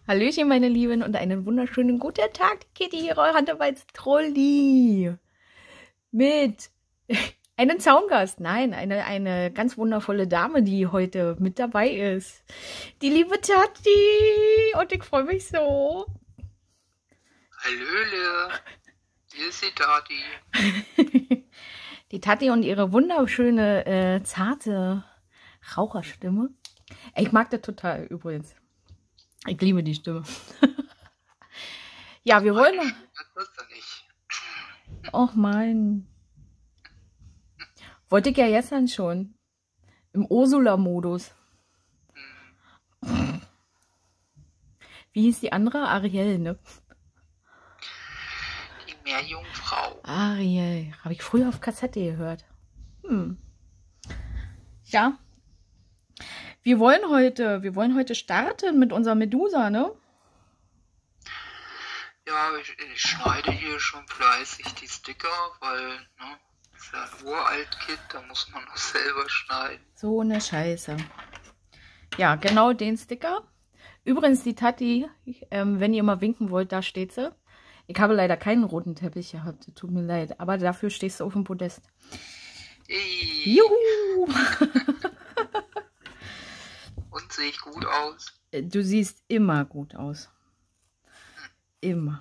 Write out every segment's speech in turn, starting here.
Hallöchen, meine Lieben, und einen wunderschönen guten Tag, Kitty, hier, eure Handarbeitstrolli. Mit einem Zaungast. Nein, eine ganz wundervolle Dame, die heute mit dabei ist. Die liebe Tati. Und ich freue mich so. Hallöle, hier ist die Tati. Die Tati und ihre wunderschöne, zarte Raucherstimme. Ich mag das total übrigens. Ich liebe die Stimme. Ja, wir wollen noch. Das ist nicht. Och mein. Wollte ich ja gestern schon. Im Ursula-Modus. Wie hieß die andere? Ariel, ne? Die Meerjungfrau. Ariel. Habe ich früher auf Kassette gehört. Ja. Wir wollen heute starten mit unserer Medusa, ne? Ja, ich schneide hier schon fleißig die Sticker, weil, ne, das ist ja ein Uralt-Kit, da muss man noch selber schneiden. So eine Scheiße. Ja, genau den Sticker. Übrigens, die Tati, wenn ihr mal winken wollt, da steht sie. Ich habe leider keinen roten Teppich gehabt, tut mir leid. Aber dafür stehst du auf dem Podest. Hey. Juhu! Und sehe ich gut aus? Du siehst immer gut aus. Immer.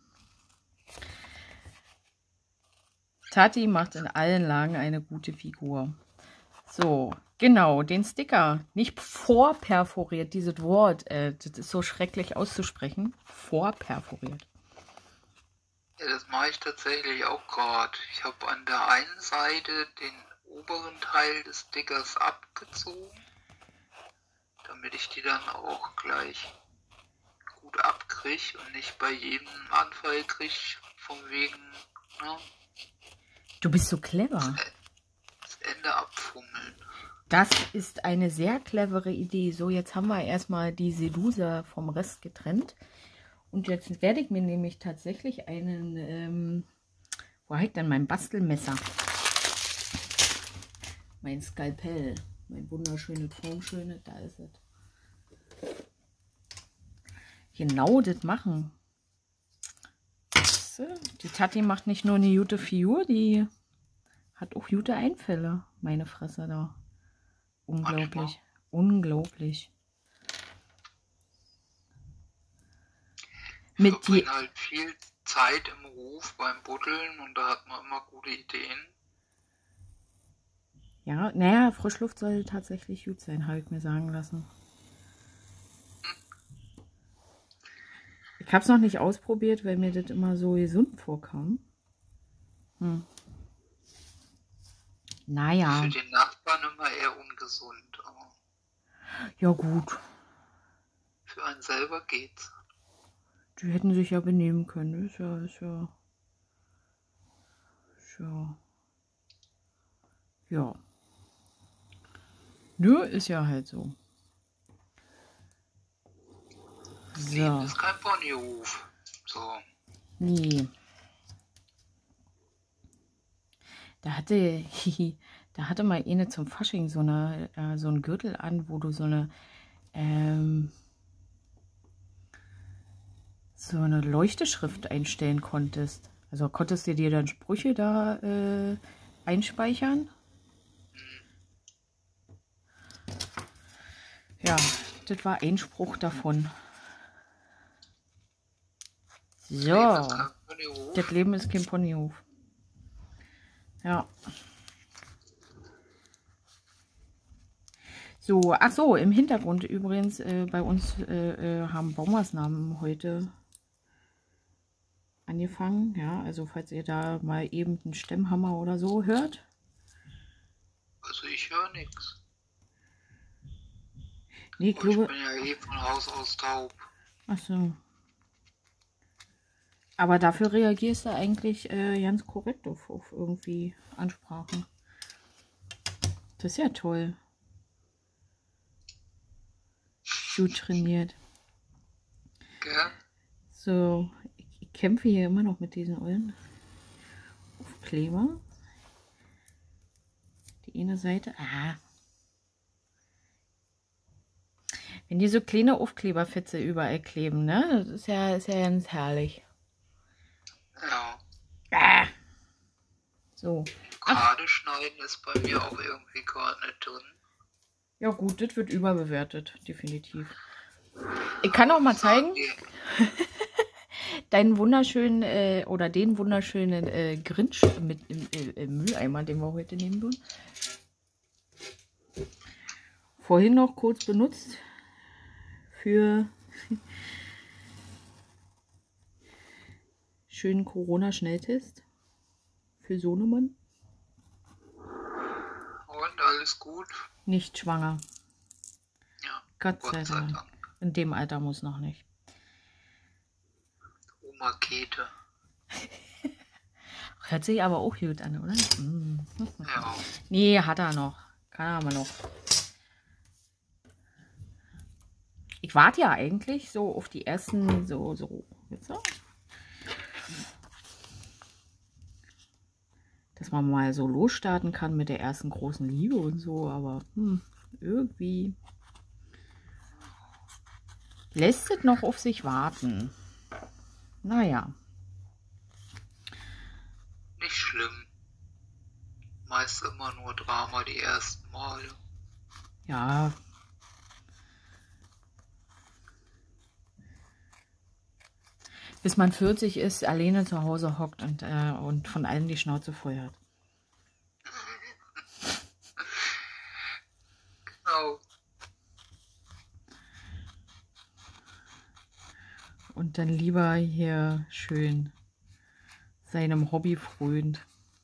Tati macht in allen Lagen eine gute Figur. So, genau, den Sticker. Nicht vorperforiert, dieses Wort. Das ist so schrecklich auszusprechen. Vorperforiert. Ja, das mache ich tatsächlich auch gerade. Ich habe an der einen Seite den oberen Teil des Stickers abgezogen, damit ich die dann auch gleich gut abkriege und nicht bei jedem Anfall kriege, von wegen, ne, Du bist so clever. das Ende abfummeln. Das ist eine sehr clevere Idee. So, jetzt haben wir erstmal die Medusa vom Rest getrennt. Und jetzt werde ich mir nämlich tatsächlich einen, wo habe ich denn mein Bastelmesser? Mein Skalpell. Mein wunderschönes, formschönes, da ist es. Genau das machen. So, die Tati macht nicht nur eine gute Figur, die hat auch gute Einfälle. Meine Fresse da. Unglaublich. Manchmal. Unglaublich. Ich verbringe halt viel Zeit im Hof beim Buddeln und da hat man immer gute Ideen. Ja, naja, Frischluft soll tatsächlich gut sein, habe ich mir sagen lassen. Ich habe es noch nicht ausprobiert, weil mir das immer so gesund vorkam. Naja. Für den Nachbarn immer eher ungesund, aber ja gut. für einen selber geht's. Die hätten sich ja benehmen können. Ist ja. Nö, ist ja halt so. Das Leben ist kein Ponyhof. So. Nee. Da hatte mal eine zum Fasching so ein Gürtel an, wo du so eine Leuchteschrift einstellen konntest. Also konntest du dir dann Sprüche da einspeichern. Ja, das war ein Spruch davon. So, das Leben ist kein Ponyhof. Ja. So, ach so, im Hintergrund übrigens, bei uns haben Baumaßnahmen heute angefangen. Ja, also falls ihr da mal eben einen Stemmhammer oder so hört. Also ich höre nichts. Nee, ich bin ja eh von Haus aus taub. Ach so. Aber dafür reagierst du eigentlich ganz korrekt auf irgendwie Ansprachen. Das ist ja toll. Gut trainiert. Ja. So, ich kämpfe hier immer noch mit diesen ollen Aufkleber. Die eine Seite. Wenn die so kleine Aufkleberfitze überall kleben, ne? Das ist ja ganz herrlich. Ja. Ah. So. Gerade schneiden ist bei mir auch irgendwie gerade nicht drin. Ja gut, das wird überbewertet, definitiv. Ich kann auch mal zeigen, deinen wunderschönen oder den wunderschönen Grinch mit im Mülleimer, den wir heute nehmen würden. Vorhin noch kurz benutzt für schönen Corona-Schnelltest für Sohnemann. Und alles gut? Nicht schwanger. Ja. Gott sei Dank. In dem Alter muss noch nicht. Oma Käthe. Hört sich aber auch gut an, oder? Ja. Nee, hat er noch. Kann er aber noch. Ich warte ja eigentlich so auf die ersten, so, jetzt so. Dass man mal so losstarten kann mit der ersten großen Liebe und so, aber irgendwie lässt es noch auf sich warten. Naja. Nicht schlimm. Meist immer nur Drama die ersten Male. Ja. Bis man 40 ist, alleine zu Hause hockt und von allen die Schnauze voll hat. Genau. Und dann lieber hier schön seinem Hobby frönt,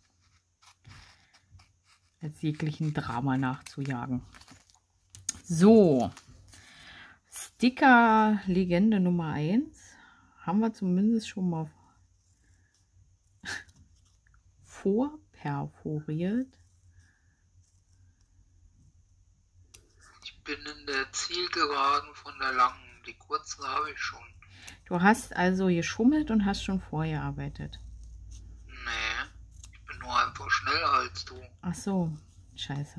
als jeglichen Drama nachzujagen. So, Sticker Legende Nummer 1 haben wir zumindest schon mal vorperforiert. Ich bin in der Zielgeraden von der langen. Die kurzen habe ich schon. Du hast also geschummelt und hast schon vorgearbeitet. Nee, ich bin nur einfach schneller als du. Ach so, scheiße.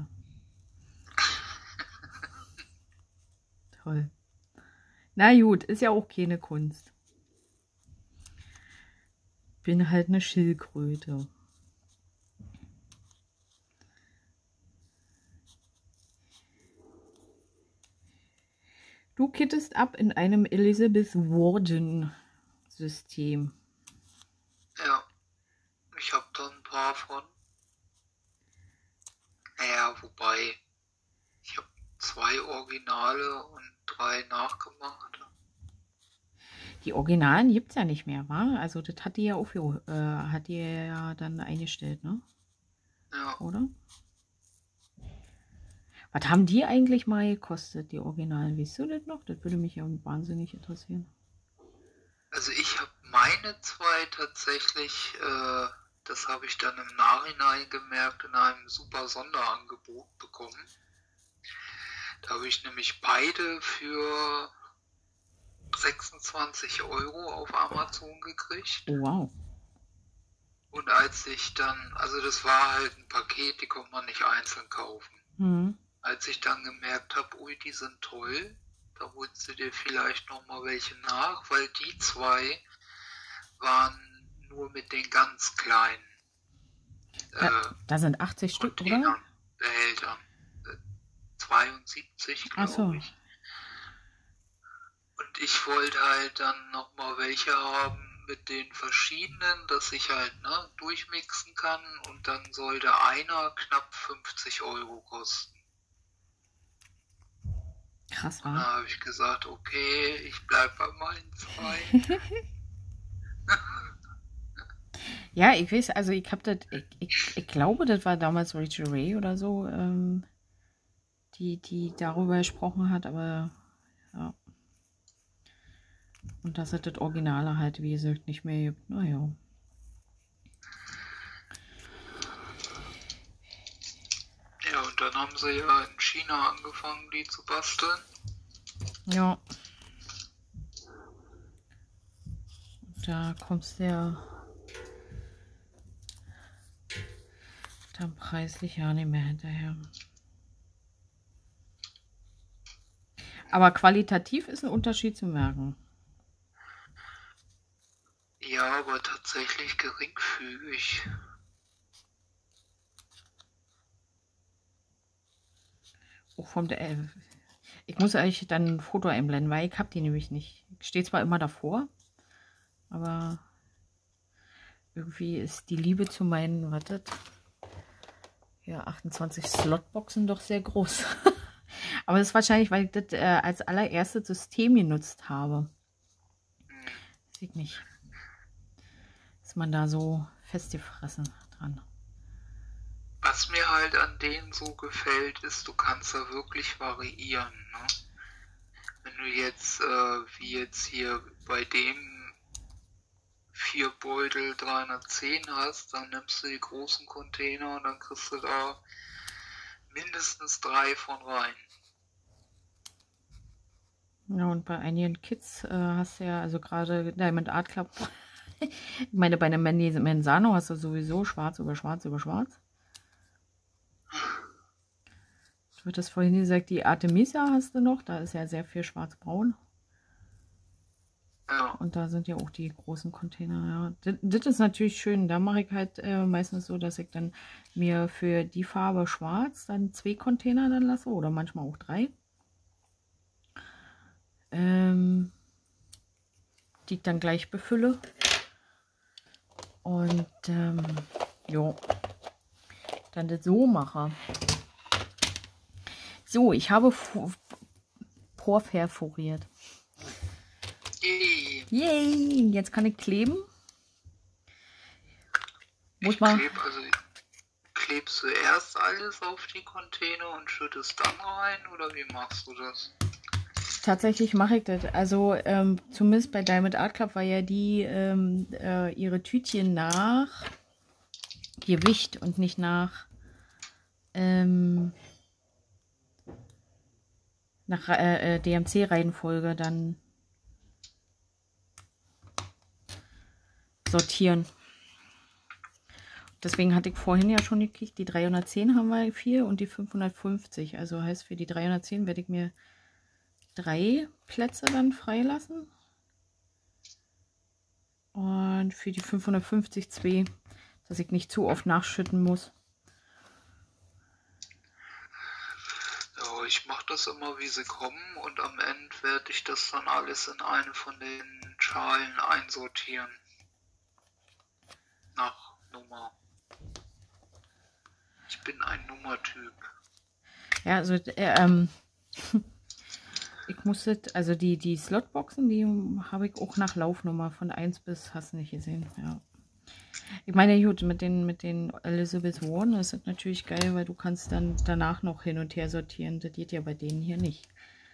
Toll. Na gut, ist ja auch keine Kunst. Bin halt eine Schildkröte. Du kittest ab in einem Elizabeth Warden System. Ja, ich habe da ein paar von. Naja, wobei, ich habe 2 Originale und 3 nachgemachte. Die Originalen gibt es ja nicht mehr, wa? Also das hat die ja hat die ja dann eingestellt, ne? Ja. Oder? Was haben die eigentlich mal gekostet, die Originalen? Weißt du das noch? Das würde mich ja wahnsinnig interessieren. Also ich habe meine 2 tatsächlich, das habe ich dann im Nachhinein gemerkt, in einem super Sonderangebot bekommen. Da habe ich nämlich beide für 26 € auf Amazon gekriegt. Oh, wow. Und als ich dann, also das war halt ein Paket, die konnte man nicht einzeln kaufen. Mhm. Als ich dann gemerkt habe, ui, die sind toll, da holst du dir vielleicht nochmal welche nach, weil die 2 waren nur mit den ganz kleinen. Da sind 80 Stück, oder? Behältern. 72, glaube ich. Und ich wollte halt dann nochmal welche haben mit den verschiedenen, dass ich halt durchmixen kann, und dann sollte einer knapp 50 € kosten. Krass, Und wa? da habe ich gesagt, okay, ich bleibe bei meinen 2. Ja, ich weiß, also ich habe das, ich glaube, das war damals Rachel Ray oder so, die darüber gesprochen hat, aber ja. Und dass es das Originale halt, wie gesagt, nicht mehr gibt. Naja. Ja, und dann haben sie ja in China angefangen, die zu basteln. Ja. Da kommst du ja dann preislich ja nicht mehr hinterher. Aber qualitativ ist ein Unterschied zu merken. Ja, aber tatsächlich geringfügig. Auch vom ich muss eigentlich dann ein Foto einblenden, weil ich habe die nämlich nicht. Ich stehe zwar immer davor, aber irgendwie ist die Liebe zu meinen, wartet, ja, 28 Slotboxen doch sehr groß. Aber das ist wahrscheinlich, weil ich das als allererstes System genutzt habe. Sieht nicht. Ist man da so festgefressen dran. Was mir halt an denen so gefällt, ist, du kannst da wirklich variieren. Ne? Wenn du jetzt, wie jetzt hier bei dem 4 Beutel 310 hast, dann nimmst du die großen Container und dann kriegst du da mindestens 3 von rein. Ja, und bei einigen Kids hast du ja, also gerade Diamond Art Club, ich meine, bei einem Menzano hast du sowieso schwarz über schwarz über schwarz. Du hattest vorhin gesagt, die Artemisia hast du noch, da ist ja sehr viel schwarz-braun. Ja. Und da sind ja auch die großen Container, ja. Das ist natürlich schön, da mache ich halt meistens so, dass ich dann mir für die Farbe schwarz dann 2 Container dann lasse oder manchmal auch 3. Die ich dann gleich befülle. Und jo, dann das so mache. So, ich habe vorperforiert. Yay! Jetzt kann ich kleben. Ich klebst du erst alles auf die Container und schüttest dann rein oder wie machst du das? Tatsächlich mache ich das. Also zumindest bei Diamond Art Club war ja die ihre Tütchen nach Gewicht und nicht nach DMC-Reihenfolge dann sortieren. Deswegen hatte ich vorhin ja schon gekriegt, die 310 haben wir 4 und die 550. Also heißt, für die 310 werde ich mir 3 Plätze dann freilassen. Und für die 550 2, dass ich nicht zu oft nachschütten muss. Ja, ich mache das immer, wie sie kommen, und am Ende werde ich das dann alles in eine von den Schalen einsortieren. Nach Nummer. Ich bin ein Nummertyp. Ja, also ich muss das, also die Slotboxen, die habe ich auch nach Laufnummer von 1 bis, hast du nicht gesehen, ja. Ich meine, gut, mit den Elizabeth Warren ist das natürlich geil, weil du kannst dann danach noch hin und her sortieren. Das geht ja bei denen hier nicht.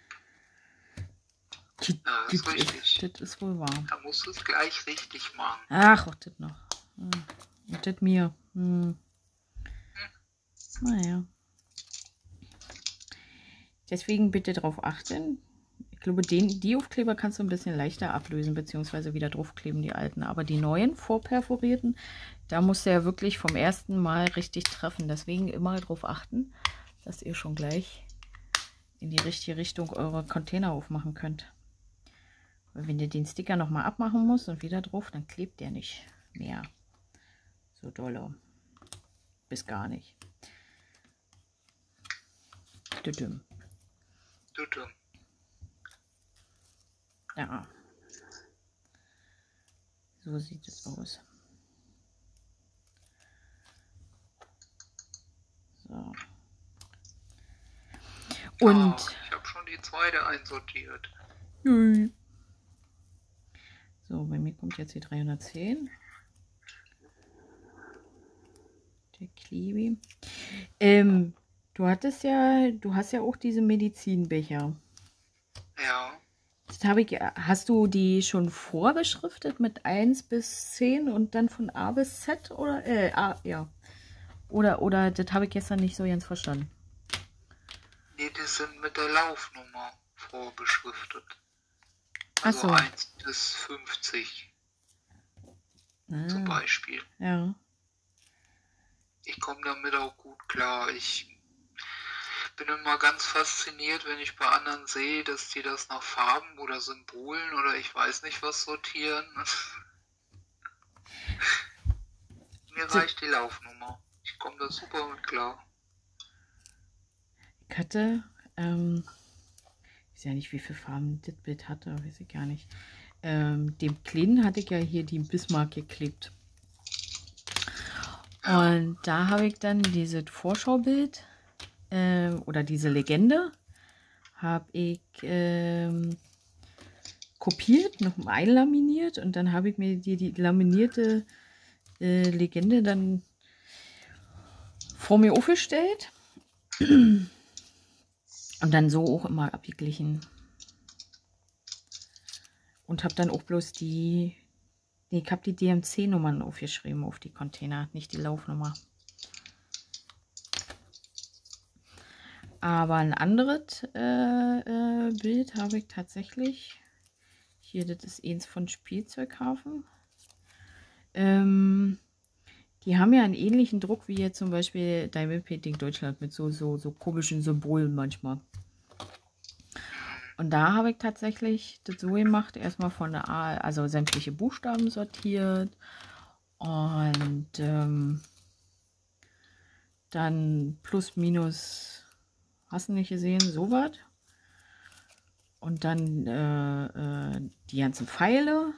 Ja, das ist richtig. Das ist wohl wahr. Da musst du es gleich richtig machen. Ach, auch das noch. Und das mir. Naja. Deswegen bitte darauf achten. Ich glaube, die Aufkleber kannst du ein bisschen leichter ablösen, beziehungsweise wieder draufkleben, die alten. Aber die neuen, vorperforierten, da musst du ja wirklich vom ersten Mal richtig treffen. Deswegen immer darauf achten, dass ihr schon gleich in die richtige Richtung eure Container aufmachen könnt. Weil wenn ihr den Sticker nochmal abmachen musst und wieder drauf, dann klebt der nicht mehr so dolle. Bis gar nicht. Düdüm. Düdüm. Ja. So sieht es aus. So. Und ich habe schon die zweite einsortiert. So, bei mir kommt jetzt die 310. Der Klebi. Du hast ja auch diese Medizinbecher. Ja. Hast du die schon vorbeschriftet mit 1 bis 10 und dann von A bis Z oder ja. Oder das habe ich gestern nicht so ganz verstanden. Nee, die sind mit der Laufnummer vorbeschriftet. Also so. 1 bis 50 zum Beispiel. Ja. Ich komme damit auch gut klar. Ich bin immer ganz fasziniert, wenn ich bei anderen sehe, dass die das nach Farben oder Symbolen oder ich weiß nicht was sortieren. Mir reicht die Laufnummer. Ich komme da super mit klar. Ich hatte, ich weiß ja nicht, wie viele Farben das Bild hatte, weiß ich gar nicht. Dem Kleinen hatte ich ja hier die Bismarck geklebt. Und da habe ich dann dieses Vorschaubild oder diese Legende habe ich kopiert, noch einlaminiert und dann habe ich mir die laminierte Legende dann vor mir aufgestellt und dann so auch immer abgeglichen. Und habe dann auch bloß ich habe die DMC-Nummern aufgeschrieben auf die Container, nicht die Laufnummer. Aber ein anderes Bild habe ich tatsächlich. Hier, das ist eins von Spielzeughafen. Die haben ja einen ähnlichen Druck wie jetzt zum Beispiel Diamond Painting Deutschland mit so komischen Symbolen manchmal. Und da habe ich tatsächlich das so gemacht, erstmal von der A, also sämtliche Buchstaben sortiert und dann plus, minus, hast du nicht gesehen, so was. Und dann die ganzen Pfeile.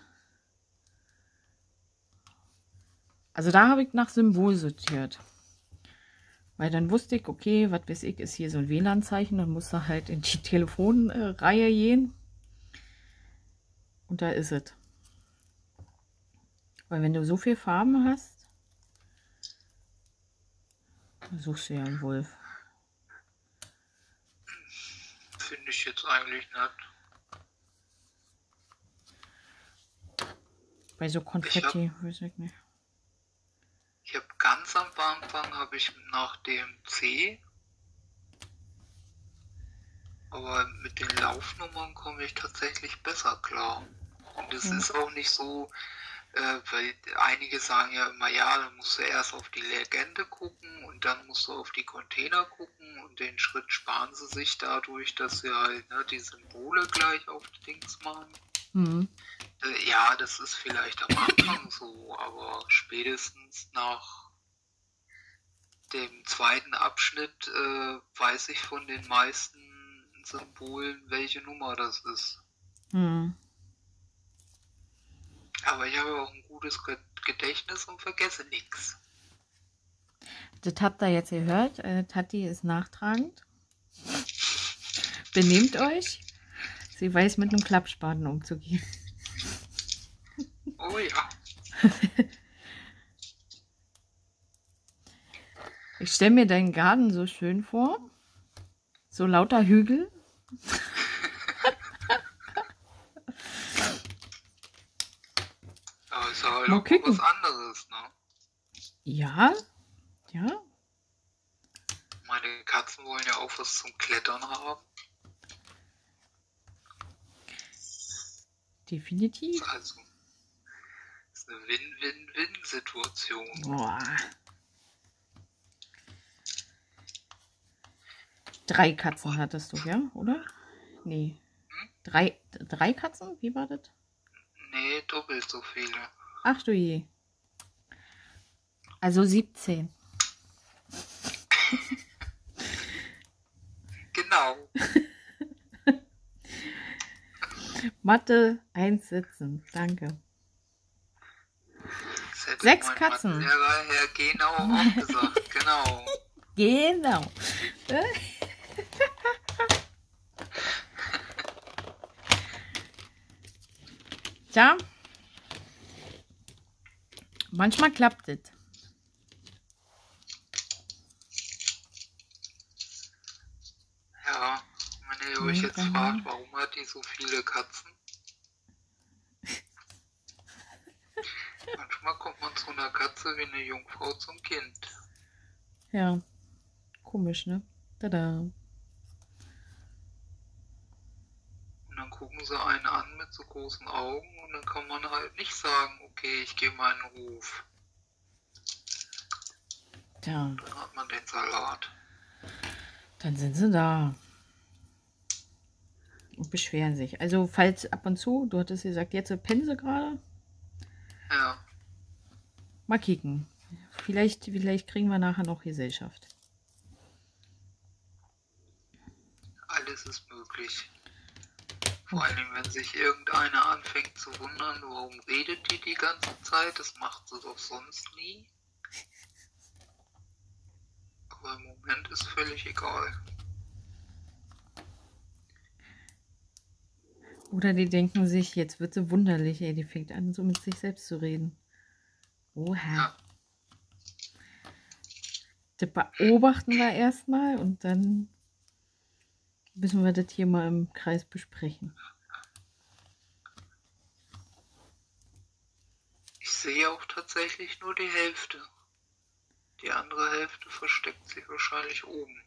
Also da habe ich nach Symbol sortiert. Weil dann wusste ich, okay, was weiß ich, ist hier so ein WLAN-Zeichen, dann musst du halt in die Telefonreihe gehen. Und da ist es. Weil wenn du so viel Farben hast, dann suchst du ja einen Wolf. Finde ich jetzt eigentlich nicht. Bei so Konfetti, weiß ich nicht. Ich habe ganz am Anfang nach DMC, aber mit den Laufnummern komme ich tatsächlich besser klar. Und es ist auch nicht so, weil einige sagen ja immer, ja, dann musst du erst auf die Legende gucken und dann musst du auf die Container gucken und den Schritt sparen sie sich dadurch, dass sie halt die Symbole gleich auf die Dings machen. Ja, das ist vielleicht am Anfang so, aber spätestens nach dem zweiten Abschnitt weiß ich von den meisten Symbolen, welche Nummer das ist. Aber ich habe auch ein gutes Gedächtnis und vergesse nichts. Das habt ihr jetzt gehört. Tati ist nachtragend. Benehmt euch. Sie weiß mit einem Klappspaten umzugehen. Oh ja. Ich stelle mir deinen Garten so schön vor. So lauter Hügel. Aber ist ja halt auch was anderes, ne? Ja, ja. Meine Katzen wollen ja auch was zum Klettern haben. Definitiv. Also, das ist eine Win-Win-Win-Situation. Boah. 3 Katzen hattest du, ja, oder? Nee. 3 Katzen? Wie war das? Nee, doppelt so viele. Ach du je. Also 17. Genau. Mathe 1 sitzen. Danke. 6 Katzen. Herr genau auch gesagt. Genau. Genau. Tja. Manchmal klappt es. Ja, wenn ihr euch jetzt fragt, warum hat die so viele Katzen? Manchmal kommt man zu einer Katze wie eine Jungfrau zum Kind. Ja, komisch, ne? Tada. Und dann gucken sie einen an mit so großen Augen und dann kann man halt nicht sagen, okay, ich gehe mal in den Hof. Tja. Dann hat man den Salat. Dann sind sie da und beschweren sich. Also falls ab und zu, du hattest gesagt, jetzt pennen sie gerade. Ja, Mal kicken. Vielleicht kriegen wir nachher noch Gesellschaft. alles ist möglich. Vor allem, wenn sich irgendeiner anfängt zu wundern, warum redet die ganze Zeit, das macht sie doch sonst nie. Aber im Moment ist völlig egal. Oder die denken sich, jetzt wird sie wunderlich, ey, die fängt an, so mit sich selbst zu reden. Oha. Ja. Das beobachten wir erstmal und dann müssen wir das hier mal im Kreis besprechen. Ich sehe auch tatsächlich nur die Hälfte. Die andere Hälfte versteckt sich wahrscheinlich oben.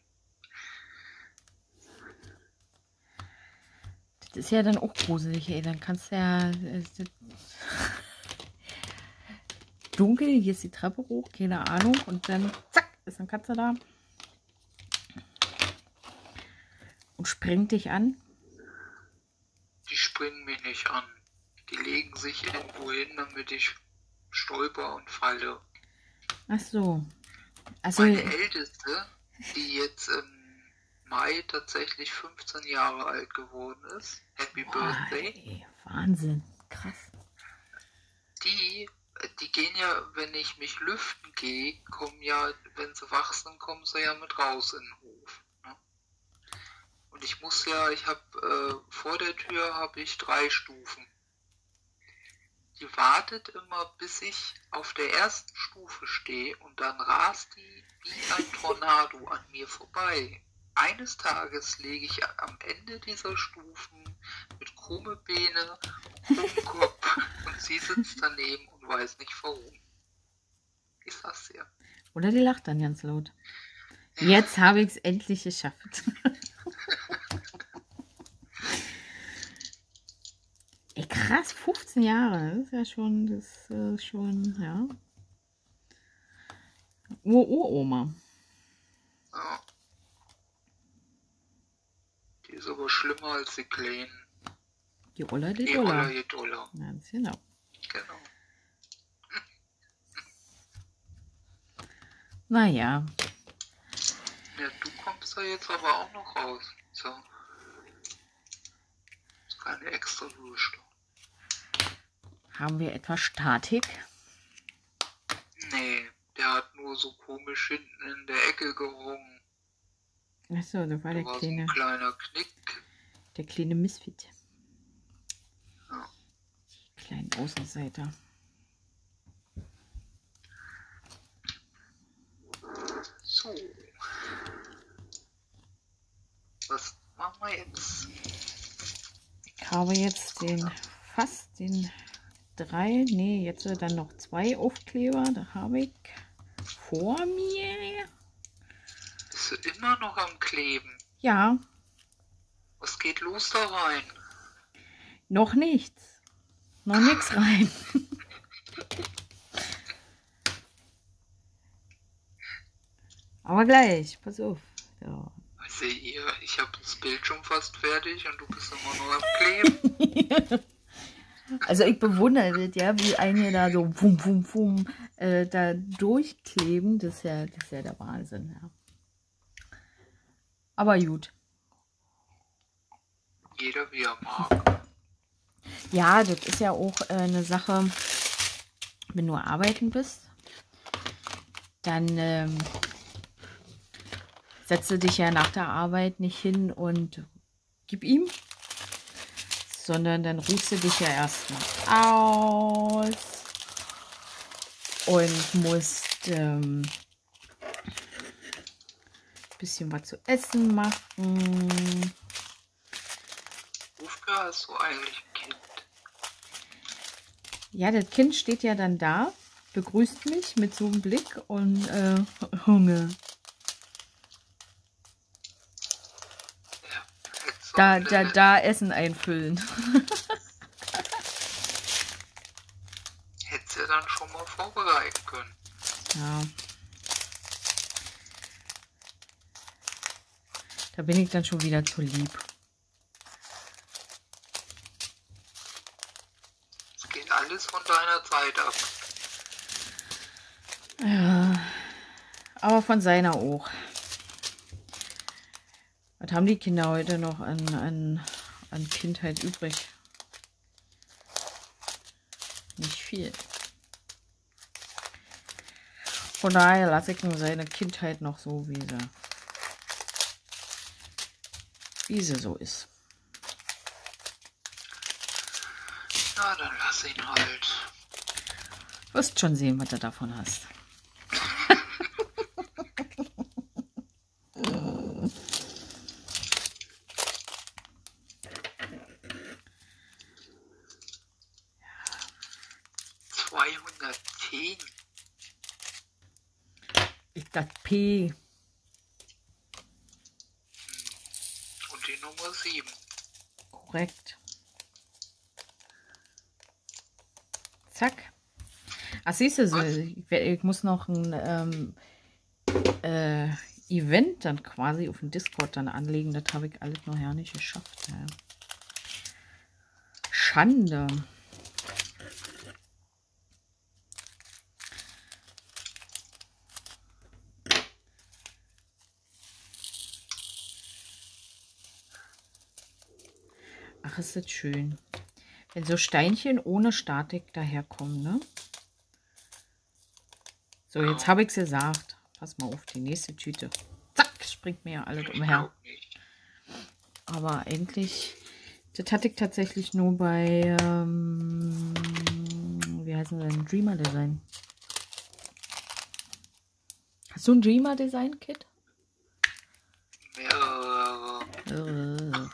Das ist ja dann auch gruselig, ey. Dann kannst du ja... dunkel, hier ist die Treppe hoch, keine Ahnung. Und dann, zack, ist eine Katze da. Und springt dich an. Die springen mich nicht an. Die legen sich irgendwo hin, damit ich stolper und falle. Ach so. Also, Meine Älteste, die jetzt im Mai tatsächlich 15 Jahre alt geworden ist, Happy Birthday, ey, Wahnsinn, krass. die gehen ja, wenn ich mich lüften gehe, kommen ja, wenn sie wach sind, kommen sie ja mit raus in den Hof. Ne? Und ich habe vor der Tür habe ich 3 Stufen. Die wartet immer, bis ich auf der ersten Stufe stehe und dann rast die wie ein Tornado an mir vorbei. Eines Tages lege ich am Ende dieser Stufen mit krumme Beine um den Kopf und sie sitzt daneben und weiß nicht warum. Ich sag's dir. Oder die lacht dann ganz laut. Jetzt habe ich es endlich geschafft. Ey, krass, 15 Jahre. Das ist ja schon, ja. Uroma. Ja. Die ist aber schlimmer als die Kleinen. Die Oller, die Die Dollar. Oller, die Dollar. Ganz genau. Genau. Naja. Ja, du kommst da jetzt aber auch noch raus. So. Das ist keine extra Wurst. Haben wir etwas Statik? Nee, der hat nur so komisch hinten in der Ecke gerungen. Achso, das war Da der war so kleine, ein kleiner Knick. der kleine Misfit. Ja. Die kleinen Außenseiter. So. Was machen wir jetzt? Ich habe jetzt fast den 3, nee, jetzt dann noch 2 Aufkleber. Da habe ich vor mir. Bist du immer noch am Kleben? Ja, Was geht los da rein? noch nichts. Noch nichts rein. Aber gleich, pass auf. Ja. Also ich habe das Bild schon fast fertig und du bist immer noch am Kleben. Also ich bewundere das, ja, wie einige da so da durchkleben. Das ist ja der Wahnsinn, ja. Aber gut. Jeder wie er mag. Ja, das ist ja auch eine Sache, wenn du arbeiten bist, dann setze dich ja nach der Arbeit nicht hin und gib ihm, sondern dann ruhst du dich ja erstmal aus und musst bisschen was zu essen machen. Wofür hast du eigentlich ein Kind? Ja, das Kind steht ja dann da, begrüßt mich mit so einem Blick und Hunger. Ja, Da Essen einfüllen. Hättest du ja dann schon mal vorbereiten können. Ja. Da bin ich dann schon wieder zu lieb. Es geht alles von deiner Seite ab. Ja, aber von seiner auch. Was haben die Kinder heute noch an Kindheit übrig? Nicht viel. Von daher lasse ich nur seine Kindheit noch so, wie sie so ist. Na, dann lass ihn halt. Wirst schon sehen, was du davon hast. Ich dachte P. Und die Nummer 7. Korrekt. Zack. Ach, siehst du, so, ich muss noch ein Event dann quasi auf dem Discord dann anlegen. Das habe ich alles noch ja nicht geschafft. Ja. Schande. Ach, ist das schön. Wenn so Steinchen ohne Statik daherkommen, ne? So, jetzt habe ich es gesagt. Pass mal auf, die nächste Tüte. Zack, springt mir ja alles umher. Aber eigentlich, das hatte ich tatsächlich nur bei, wie heißt denn, Dreamer Design. Hast du ein Dreamer Design Kit? Mehrere.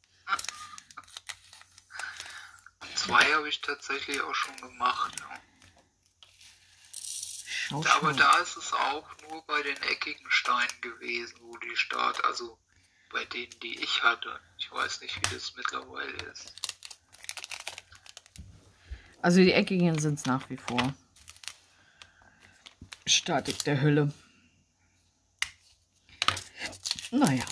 2 habe ich tatsächlich auch schon gemacht. Aber da ist es auch nur bei den eckigen Steinen gewesen, wo die Start, also bei denen, die ich hatte. Ich weiß nicht, wie das mittlerweile ist. Also die eckigen sind es nach wie vor. Statik der Hölle. Naja.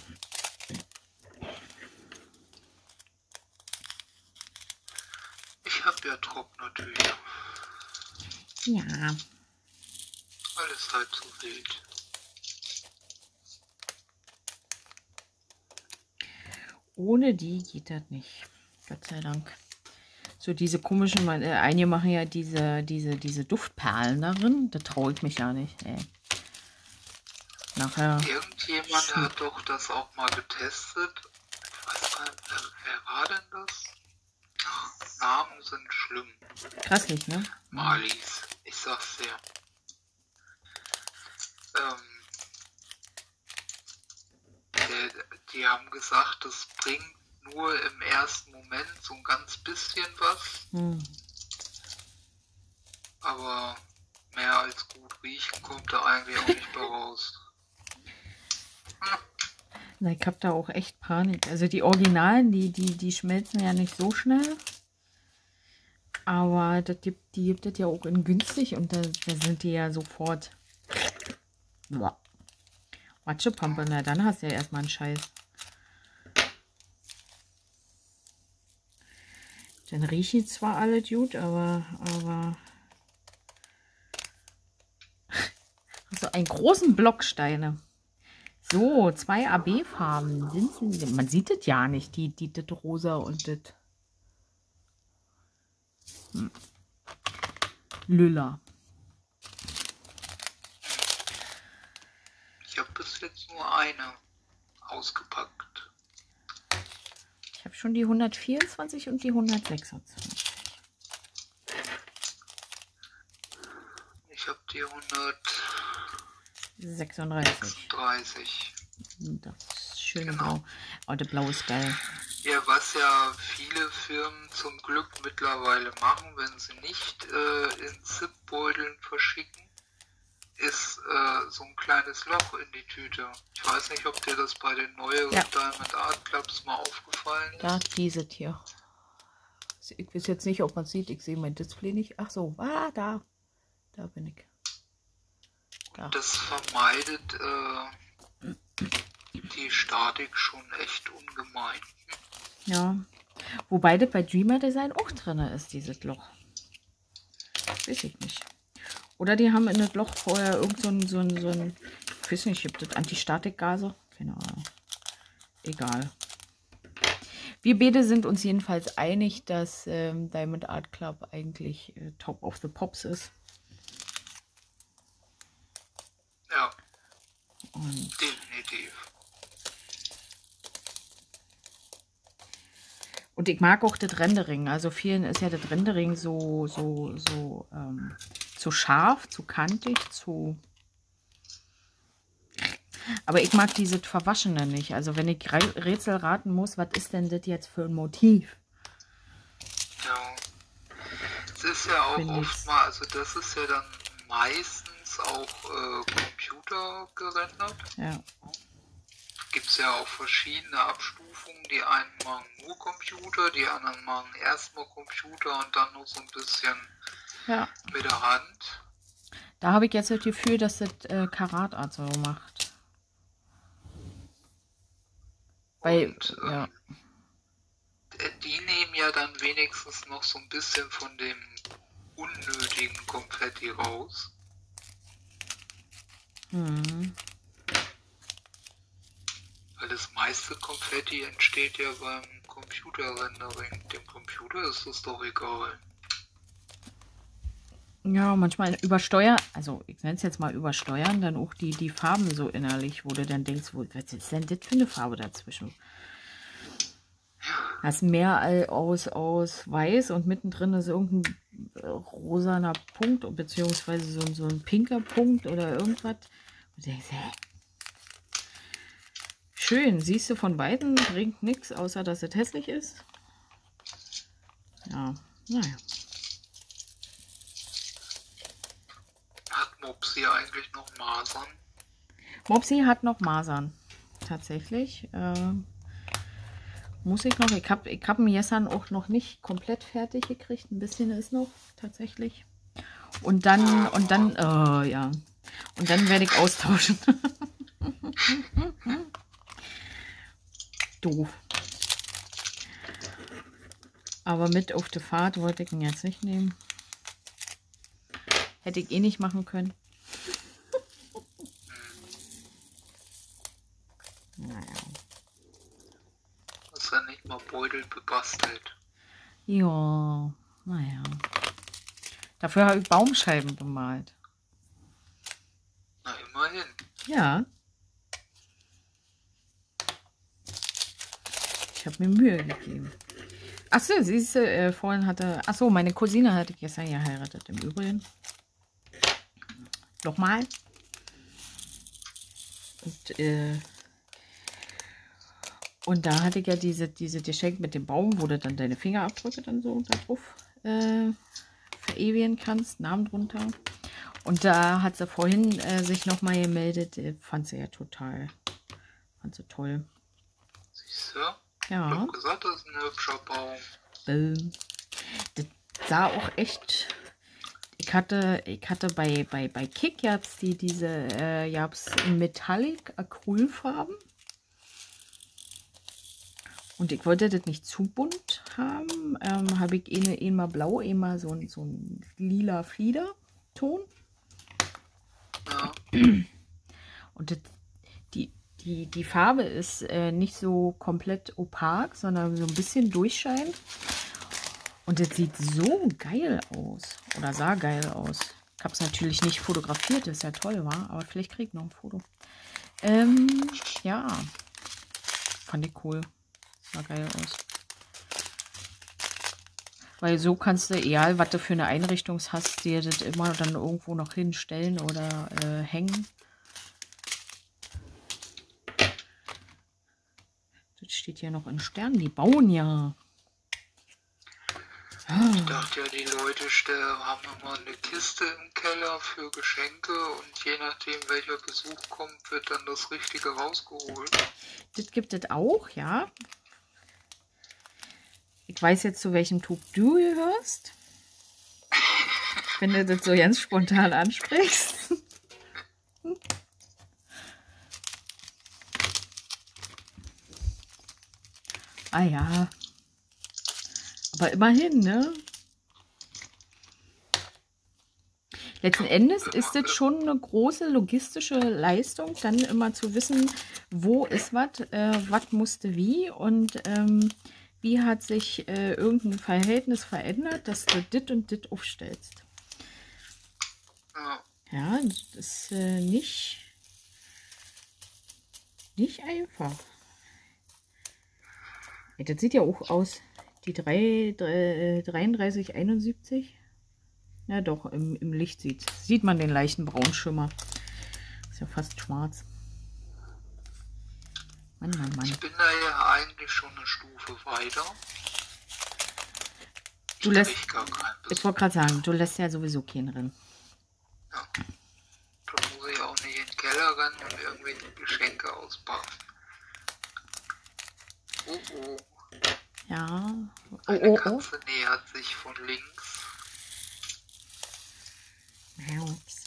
Ich habe ja Trocknertücher. Ja. Alles halb so wild. Ohne die geht das nicht. Gott sei Dank. So diese komischen, einige machen ja diese Duftperlen darin. Da traue ich mich ja nicht. Ey. Nachher. Irgendjemand hat doch das auch mal getestet. Ich weiß gar nicht, wer war denn das? Namen sind schlimm. Krasslich, ne? Marlies, ich sag's dir. Die haben gesagt, das bringt nur im ersten Moment so ein ganz bisschen was. Aber mehr als gut riechen kommt da eigentlich auch nicht mehr raus. Na, ich hab da auch echt Panik. Also die Originalen, die schmelzen ja nicht so schnell. Aber die gibt es ja auch in günstig und da sind die ja sofort. Matschepampe, na dann hast du ja erstmal einen Scheiß. Dann riechen zwar alle gut, aber also einen großen Block Steine. So, 2 AB-Farben. Man sieht das ja nicht, das rosa und das lila. Ich habe bis jetzt nur eine ausgepackt. Ich habe schon die 124 und die 126. Ich habe die 136. Das ist schön blau. Oh, der Blau ist geil. Ja, was ja viele Firmen zum Glück mittlerweile machen, wenn sie nicht in Zipbeuteln verschicken, ist so ein kleines Loch in die Tüte. Ich weiß nicht, ob dir das bei den neueren Diamond Art Clubs mal aufgefallen ist. Da, diese hier. Ich weiß jetzt nicht, ob man sieht. Ich sehe mein Display nicht. Ach so, da. Da bin ich. Da. Das vermeidet die Statik schon echt ungemein. Ja. Wobei das bei Dreamer Design auch drin ist, dieses Loch. Weiß ich nicht. Oder die haben in das Loch vorher irgend so ein ich weiß nicht, gibt es Antistatikgase? Keine Ahnung. Egal. Wir beide sind uns jedenfalls einig, dass Diamond Art Club eigentlich Top of the Pops ist. Ja, Und definitiv. Und ich mag auch das Rendering. Also vielen ist ja das Rendering so zu scharf, zu kantig, zu... Aber ich mag dieses Verwaschene nicht. Also wenn ich Rätsel raten muss, was ist denn das jetzt für ein Motiv? Ja. Es ist ja auch oft mal, also das ist ja dann meistens auch Computer gerendert. Ja. Gibt es ja auch verschiedene Abstufungen. Die einen machen nur Computer, die anderen machen erstmal Computer und dann noch so ein bisschen mit der Hand. Da habe ich jetzt das Gefühl, dass das Karat Art so macht. Und die nehmen ja dann wenigstens noch so ein bisschen von dem unnötigen Konfetti raus. Mhm. Weil das meiste Konfetti entsteht ja beim Computerrendering. Dem Computer ist es doch egal. Ja, manchmal übersteuern, also ich nenne es jetzt mal übersteuern, dann auch die Farben so innerlich, wo du dann denkst, was ist denn das für eine Farbe dazwischen? Hast mehr aus weiß und mittendrin ist irgendein rosaner Punkt, beziehungsweise so ein pinker Punkt oder irgendwas. Und du denkst, hä? Schön, siehst du von beiden, bringt nichts, außer dass es hässlich ist. Ja, naja. Hat Mopsi eigentlich noch Masern? Mopsi hat noch Masern, tatsächlich. Muss ich noch. Ich hab den Jessan auch noch nicht komplett fertig gekriegt. Ein bisschen ist noch, tatsächlich. Und dann, ja. Und dann werde ich austauschen. Doof. Aber mit auf die Fahrt wollte ich ihn jetzt nicht nehmen. Hätte ich eh nicht machen können. Naja. Ist ja nicht mal Beutel bebastelt. Ja, naja. Dafür habe ich Baumscheiben bemalt. Na, immerhin. Ja. Ich habe mir Mühe gegeben. Achso, siehst du, vorhin hatte... Achso, meine Cousine hatte gestern geheiratet, im Übrigen. Nochmal. Und da hatte ich ja diese Geschenk mit dem Baum, wo du dann deine Fingerabdrücke dann so da drauf verewigen kannst, Namen drunter. Und da hat sie vorhin sich nochmal gemeldet, fand sie ja total, fand sie toll. Siehst du? Ja. Ich hab gesagt, das ist ein hübscher Baum. Das sah auch echt... Ich hatte bei Kick jetzt diese Metallic Acrylfarben. Und ich wollte das nicht zu bunt haben. Habe ich einmal blau, einmal so ein lila Fliederton. Ja. Und das, die Farbe ist nicht so komplett opak, sondern so ein bisschen durchscheinend. Und das sieht so geil aus. Oder sah geil aus. Ich habe es natürlich nicht fotografiert, das ist ja toll, war. Aber vielleicht kriege ich noch ein Foto. Ja. Fand ich cool. Sah geil aus. Weil so kannst du, egal was du für eine Einrichtung hast, dir das immer dann irgendwo noch hinstellen oder hängen. Das steht hier noch in Sternen. Die bauen ja. Ich dachte ja, die Leute haben immer eine Kiste im Keller für Geschenke und je nachdem, welcher Besuch kommt, wird dann das Richtige rausgeholt. Das gibt es auch, ja. Ich weiß jetzt, zu welchem Typ du gehörst. Wenn du das so ganz spontan ansprichst. Ah ja. Aber immerhin, ne? Letzten Endes ist es schon eine große logistische Leistung, dann immer zu wissen, wo ist was musste wie und wie hat sich irgendein Verhältnis verändert, dass du dit und dit aufstellst. Ja, das ist nicht einfach. Ja, das sieht ja auch aus, die 3371. Ja doch, im Licht sieht man den leichten Braunschimmer. Ist ja fast schwarz. Mann, Mann, Mann. Ich bin da ja eigentlich schon eine Stufe weiter. Du lässt, ich wollte gerade sagen, du lässt ja sowieso keinen rennen. Ja. Da muss ich auch nicht in den Keller rennen und irgendwelche Geschenke auspacken. Oh oh. Ja. Eine Katze nähert sich von links. Ups.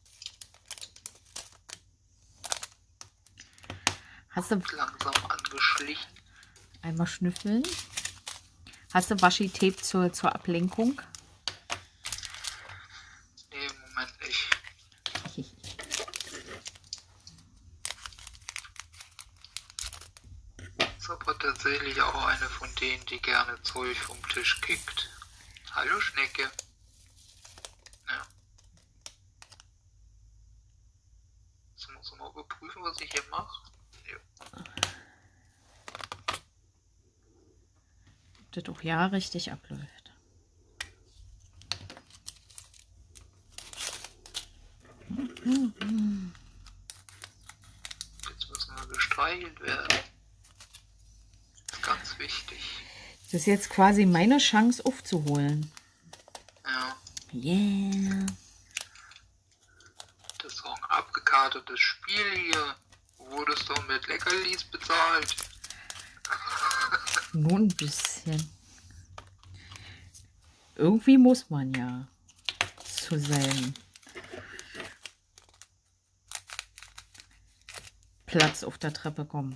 Hast du langsam angeschlichen? Einmal schnüffeln. Hast du Washi-Tape zur Ablenkung? Nee, im Moment nicht. Ist aber tatsächlich auch eine von denen, die gerne Zeug vom Tisch kickt. Hallo Schnecke. Ja. Jetzt muss ich mal überprüfen, was ich hier mache. Ja. Ob das auch ja richtig abläuft. Jetzt müssen wir gestreichelt werden. Das ist ganz wichtig. Das ist jetzt quasi meine Chance aufzuholen. Ja. Yeah. Das ist auch ein abgekartetes Spiel hier. Wurdest du mit Leckerlis bezahlt? Nur ein bisschen. Irgendwie muss man ja zu seinem Platz auf der Treppe kommen.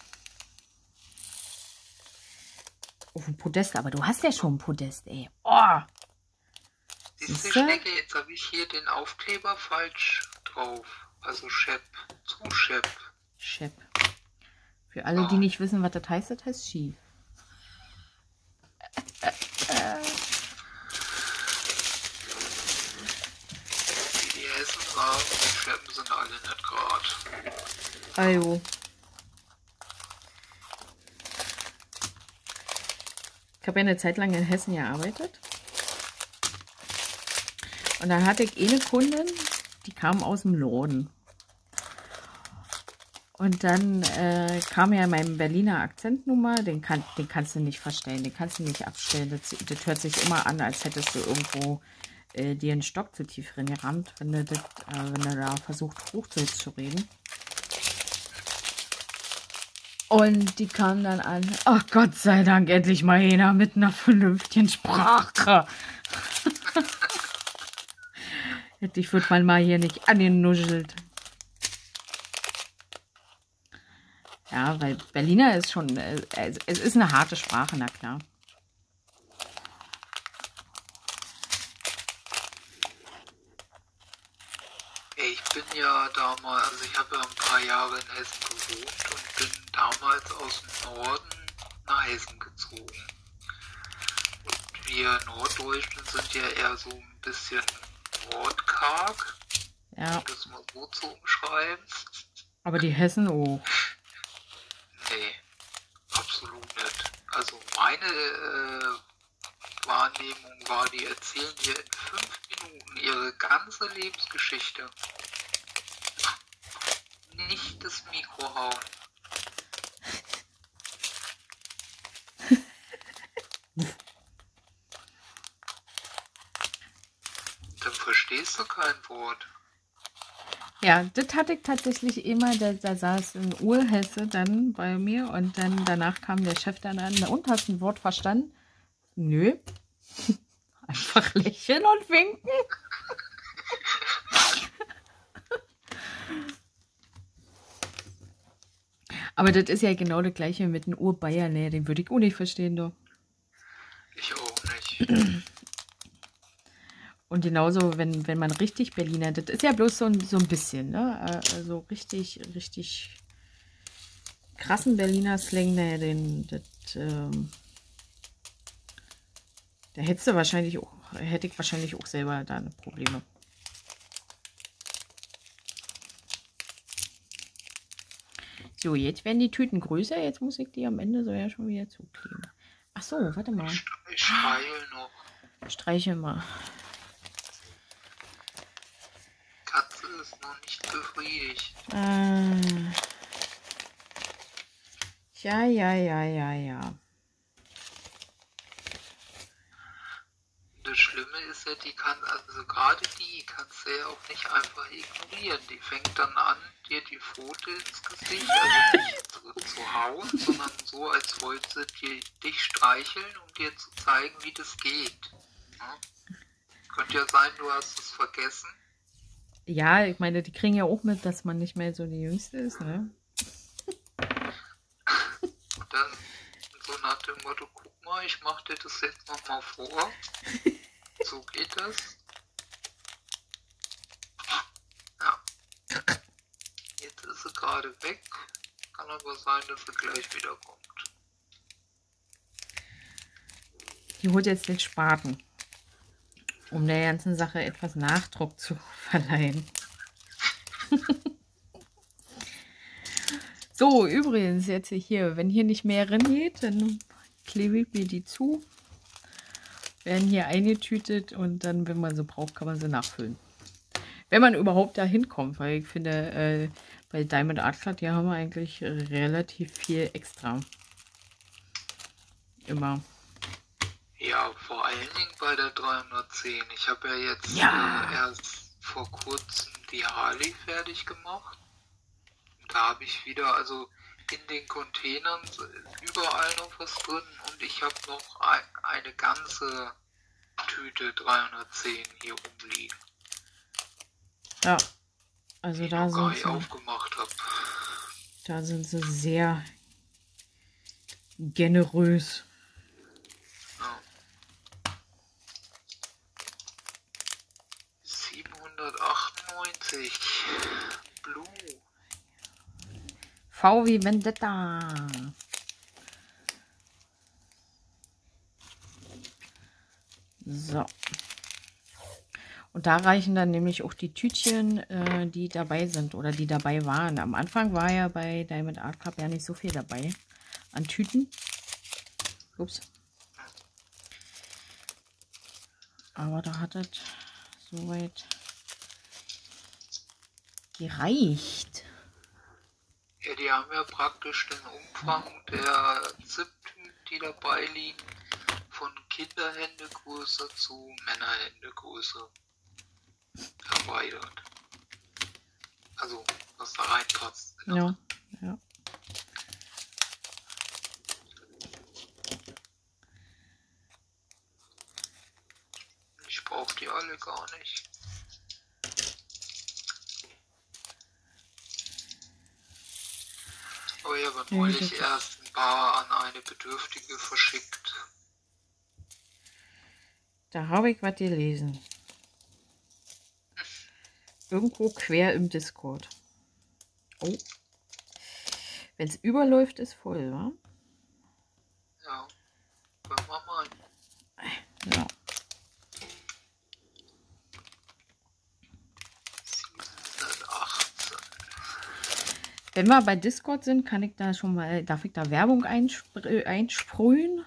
Auf dem Podest, aber du hast ja schon ein Podest, ey. Oh! Siehst du, Schnecke, jetzt habe ich hier den Aufkleber falsch drauf. Also Shep zu Shep. Shep. Für alle, die nicht wissen, was das heißt schief. Wie die Hessen sagen, die Sheppen sind alle nicht gerade. Ajo. Ich habe ja eine Zeit lang in Hessen gearbeitet. Und da hatte ich eine Kundin, die kam aus dem Norden. Und dann kam ja mein Berliner Akzent nun mal, den kannst du nicht verstellen, den kannst du nicht abstellen. Das hört sich immer an, als hättest du irgendwo dir einen Stock zu tief reingerammt, wenn du da versucht, Hochdeutsch zu reden. Und die kam dann an, ach Gott sei Dank, endlich mal einer mit einer vernünftigen Sprache. Ich würde man mal hier nicht angenuschelt. Ja, weil Berliner ist schon, es ist eine harte Sprache, na klar. Ich bin ja damals, also ich habe ja ein paar Jahre in Hessen gewohnt und bin damals aus dem Norden nach Hessen gezogen. Und wir Norddeutschen sind ja eher so ein bisschen wortkarg, Ja. um das mal so zu umschreiben. Aber die Hessen auch. Nee, absolut nicht. Also meine Wahrnehmung war, die erzählen hier in 5 Minuten ihre ganze Lebensgeschichte. Nicht das Mikro hauen. Dann verstehst du kein Wort. Ja, das hatte ich tatsächlich immer, da saß ein Urhesse dann bei mir und dann danach kam der Chef dann an, und hast ein Wort verstanden? Nö. Einfach lächeln und winken. Aber das ist ja genau das gleiche mit dem Urbayern, ne? Den würde ich auch nicht verstehen, doch. Ich auch nicht. Und genauso, wenn man richtig Berliner, das ist ja bloß so ein bisschen, ne? Also richtig krassen Berliner Slang, ne? Da hätte ich wahrscheinlich auch selber da Probleme. So, jetzt werden die Tüten größer. Jetzt muss ich die am Ende so ja schon wieder zukleben. Ach so, warte mal. Ich streichle noch. Streiche mal. Katze ist noch nicht befriedigt. Ja. Das Schlimme ist ja, also gerade die kannst du ja auch nicht einfach ignorieren. Die fängt dann an, dir die Pfote ins Gesicht, also nicht zu hauen, sondern so, als wollte sie dich streicheln, um dir zu zeigen, wie das geht. Ja? Könnte ja sein, du hast es vergessen. Ja, ich meine, die kriegen ja auch mit, dass man nicht mehr so die Jüngste ist, ne? Und dann so nach dem Motto, guck mal, ich mach dir das jetzt nochmal vor. So geht das. Ja. Jetzt ist sie gerade weg. Kann aber sein, dass sie gleich wieder kommt. Die holt jetzt den Spaten, um der ganzen Sache etwas Nachdruck zu verleihen. So, übrigens, jetzt hier, wenn hier nicht mehr reingeht, dann klebe ich mir die zu. Werden hier eingetütet und dann, wenn man sie braucht, kann man sie nachfüllen. Wenn man überhaupt da hinkommt, weil ich finde, bei Diamond Art Club, hier haben wir eigentlich relativ viel extra. Immer. Ja, vor allen Dingen bei der 310. Ich habe ja jetzt erst vor kurzem die Harley fertig gemacht. Da habe ich wieder, also in den Containern überall noch was drin und ich habe noch eine ganze Tüte 310 hier rumliegen. Ja, also die da ich noch sind gar nicht aufgemacht habe. Da sind sie sehr generös. Ja. 798 Blue. V wie Vendetta. So. Und da reichen dann nämlich auch die Tütchen, die dabei sind oder die dabei waren. Am Anfang war ja bei Diamond Art Club ja nicht so viel dabei an Tüten. Ups. Aber da hat es soweit gereicht. Ja, die haben ja praktisch den Umfang der ZIP-Tüten, die dabei liegen, von Kinderhändegröße zu Männerhändegröße erweitert. Also, was da reinpasst. Ja. Ich brauche die alle gar nicht. Aber ich habe neulich erst ein paar an eine Bedürftige verschickt. Da habe ich was gelesen. Irgendwo quer im Discord. Oh. Wenn es überläuft, ist voll, wa? Ja, können wir mal. Ja. 718. Wenn wir bei Discord sind, kann ich da schon mal, darf ich da Werbung einsprühen?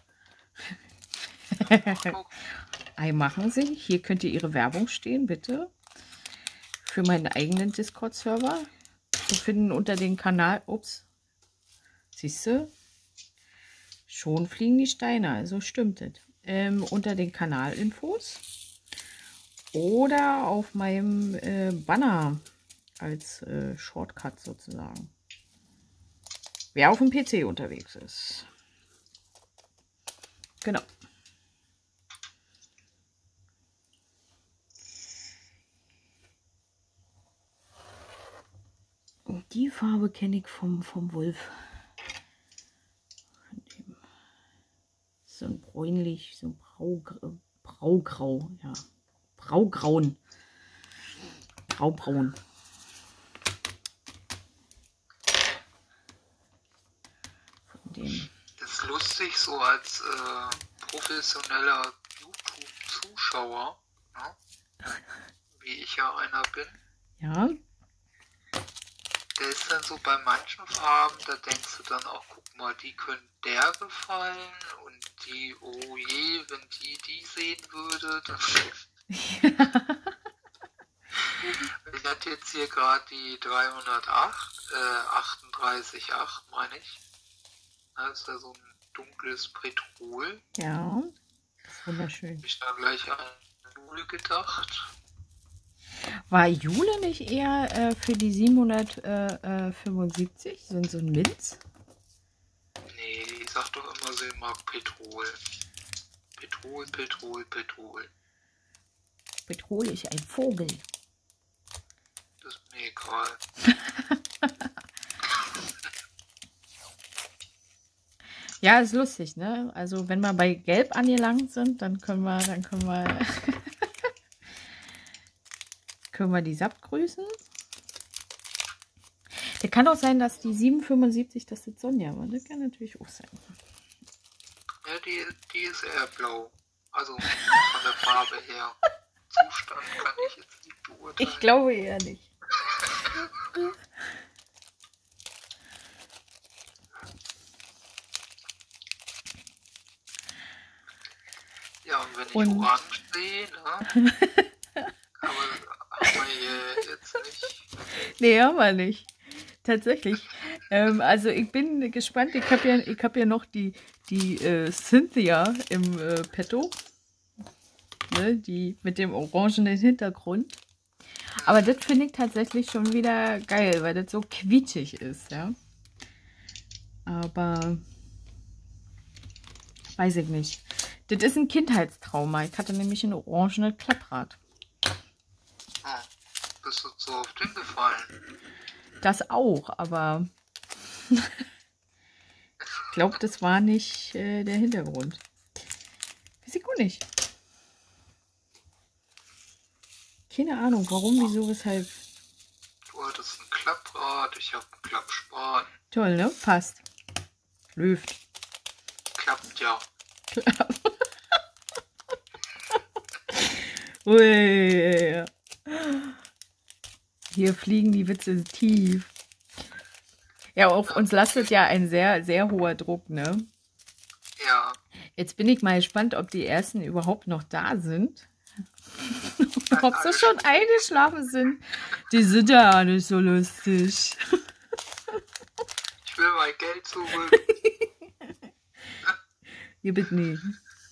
Ei, machen Sie. Hier könnt ihr Ihre Werbung stehen, bitte. Für meinen eigenen Discord-Server. Zu finden unter den Kanal. Ups. Siehst du? Schon fliegen die Steine, also stimmt es. Unter den Kanalinfos. Oder auf meinem Banner als Shortcut sozusagen. Wer auf dem PC unterwegs ist. Genau. Die Farbe kenne ich vom Wolf. So ein bräunlich, so braugrau, ja. Braugrauen. Graubraun. Von dem. Das ist lustig, so als professioneller YouTube-Zuschauer, ne? Wie ich ja einer bin. Ja. Der ist dann so bei manchen Farben, da denkst du dann auch, guck mal, die können der gefallen und die, oh je, wenn die sehen würde, dann... Ich hatte jetzt hier gerade die 308, 38,8 meine ich. Das ist ja so ein dunkles Petrol. Ja, das ist wunderschön. Hab ich da gleich an Jule gedacht. War Jule nicht eher für die 775 so ein Minz? Nee, die sagt doch immer, sie mag Petrol. Petrol, Petrol, Petrol. Petrol ist ein Vogel. Das ist mir egal. Ja, ist lustig, ne? Also wenn wir bei Gelb angelangt sind, dann können wir können wir die Sabt grüßen. Der kann auch sein, dass die 775, das ist Sonja war. Das kann natürlich auch sein. Ja, die ist eher blau. Also von der Farbe her. Zustand kann ich jetzt nicht beurteilen. Ich glaube eher nicht. Ja, und wenn ich orange sehe, ne? Aber haben wir hier jetzt nicht. Nee, haben wir nicht. Tatsächlich. Also ich bin gespannt. Ich hab ja noch die Cynthia im Petto. Ne, die mit dem orangenen Hintergrund. Aber das finde ich tatsächlich schon wieder geil, weil das so quietschig ist, ja. Aber weiß ich nicht. Das ist ein Kindheitstrauma. Ich hatte nämlich ein orangenes Klapprad. Oh, bist du so oft hingefallen? Das auch, aber ich glaube, das war nicht der Hintergrund. Weiß ich auch nicht. Keine Ahnung, warum, wieso, weshalb. Du hattest ein Klapprad, ich habe einen Klappspaten. Toll, ne? Passt. Läuft. Klappt ja. Ui. Hier fliegen die Witze tief. Ja, auf uns lastet ja ein sehr, sehr hoher Druck, ne? Ja. Jetzt bin ich mal gespannt, ob die ersten überhaupt noch da sind. Ob sie schon eingeschlafen sind. Die sind ja nicht so lustig. Ich will mein Geld zurück. Ihr bitte nicht.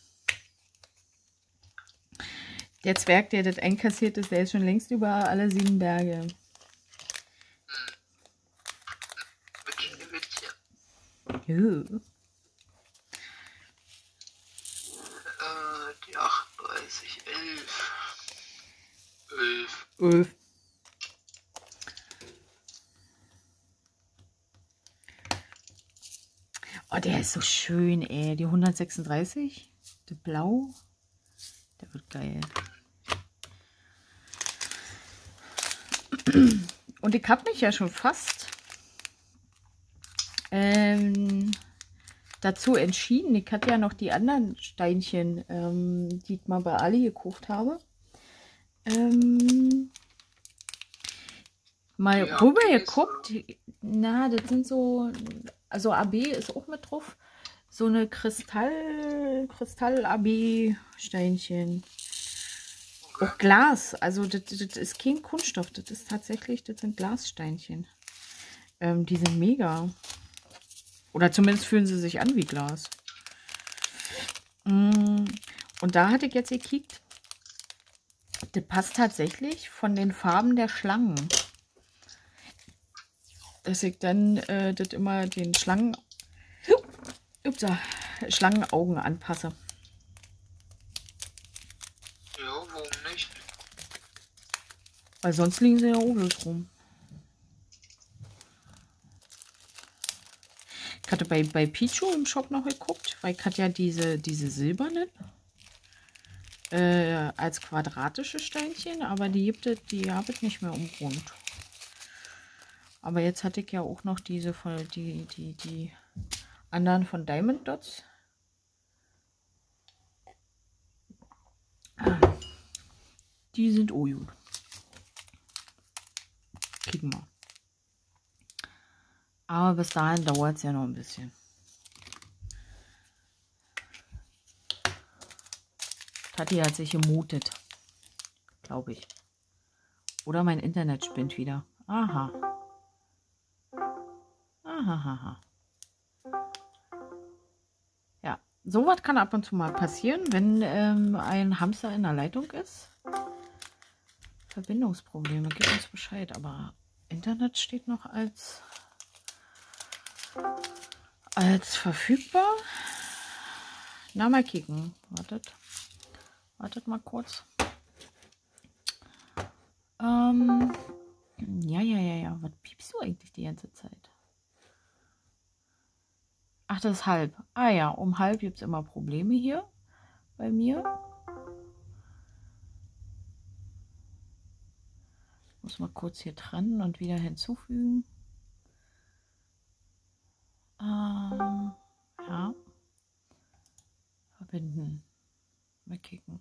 Der Zwerg, der das einkassiert ist, der ist schon längst über alle 7 Berge. Wittchen. Ew. Die 38, 11. 11. 11. Oh, der ist so schön, ey. Die 136. Der Blau. Der wird geil. Und ich habe mich ja schon fast dazu entschieden. Ich hatte ja noch die anderen Steinchen, die ich mal bei Ali gekauft habe. Mal ja, rüber geguckt. Na, das sind so, also AB ist auch mit drauf. So eine Kristall-AB-Steinchen. Okay. Auch Glas, also das ist kein Kunststoff, das ist tatsächlich, das sind Glassteinchen. Die sind mega. Oder zumindest fühlen sie sich an wie Glas. Und da hatte ich jetzt gekickt. Das passt tatsächlich von den Farben der Schlangen. Dass ich dann das immer den Schlangenaugen anpasse. Ja, warum nicht? Weil sonst liegen sie ja auch bloß rum. Ich hatte bei Pichu im Shop noch geguckt, weil ich hatte ja diese silbernen als quadratische Steinchen, aber die habe ich nicht mehr umrund. Aber jetzt hatte ich ja auch noch diese von die anderen von Diamond Dots. Die sind auch gut. Kriegen wir. Aber bis dahin dauert es ja noch ein bisschen. Tati hat sich gemutet, glaube ich. Oder mein Internet spinnt wieder. Aha. Aha. Ja, sowas kann ab und zu mal passieren, wenn ein Hamster in der Leitung ist. Verbindungsprobleme, gib uns Bescheid. Aber Internet steht noch als verfügbar. Na, mal kicken. Wartet mal kurz. Ja. Was piepst du eigentlich die ganze Zeit? Ach, das ist halb. Ah ja, um halb gibt es immer Probleme hier bei mir. Muss mal kurz hier trennen und wieder hinzufügen. Ja. Verbinden. Mal kicken.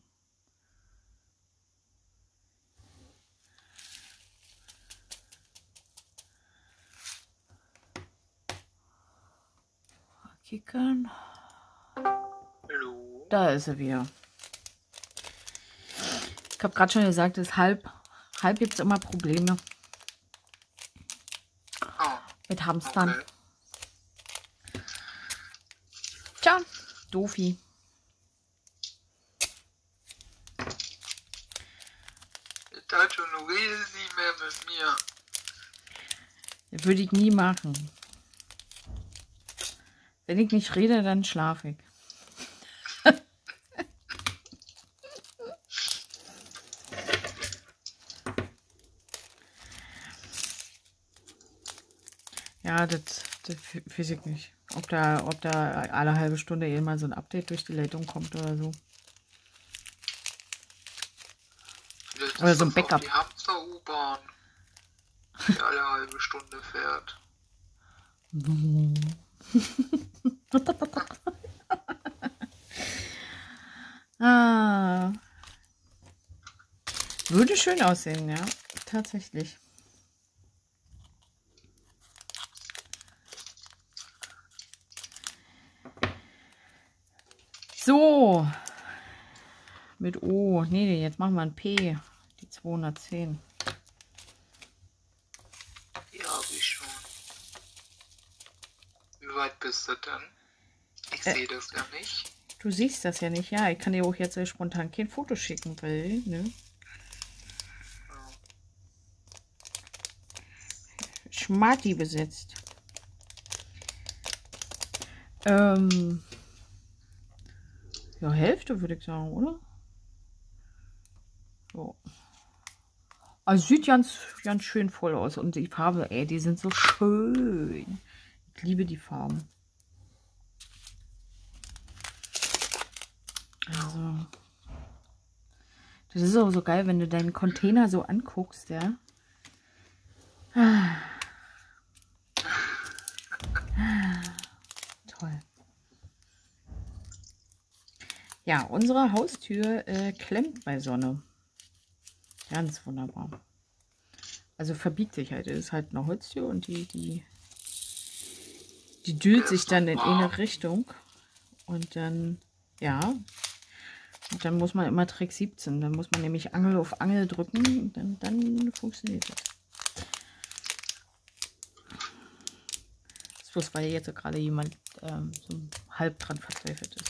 Kickern. Hallo. Da ist er wieder. Ich habe gerade schon gesagt, es ist halb gibt es immer Probleme mit Hamstern. Okay. Tja, doofi. Tacho, du redest nicht mehr mit mir. Das würde ich nie machen. Wenn ich nicht rede, dann schlafe ich. Ja, das weiß ich nicht. Ob da alle halbe Stunde mal so ein Update durch die Leitung kommt oder so. Vielleicht Oder ist so ein das auch Backup. die Hamster-U-Bahn, die alle halbe Stunde fährt. Würde schön aussehen, ja. Tatsächlich. So. Mit O. Nee, jetzt machen wir ein P. Die 210. Ja, hab ich schon. Wie weit bist du denn? Ich sehe das ja nicht. Du siehst das ja nicht, ja. Ich kann dir auch jetzt spontan kein Foto schicken, weil, ne? Schmarti besetzt. Ja, Hälfte würde ich sagen, oder? So. Also sieht ganz schön voll aus. Und die Farbe, ey, die sind so schön. Ich liebe die Farben. Also. Das ist auch so geil, wenn du deinen Container so anguckst, ja. Toll. Ja, unsere Haustür klemmt bei Sonne. Ganz wunderbar. Also verbiegt sich halt. Es ist halt eine Holztür und die düllt sich dann in eine Richtung. Und dann, ja. Und dann muss man immer Trick 17. Dann muss man nämlich Angel auf Angel drücken. Und dann funktioniert das. Das ist bloß, weil jetzt gerade jemand so halb dran verzweifelt ist.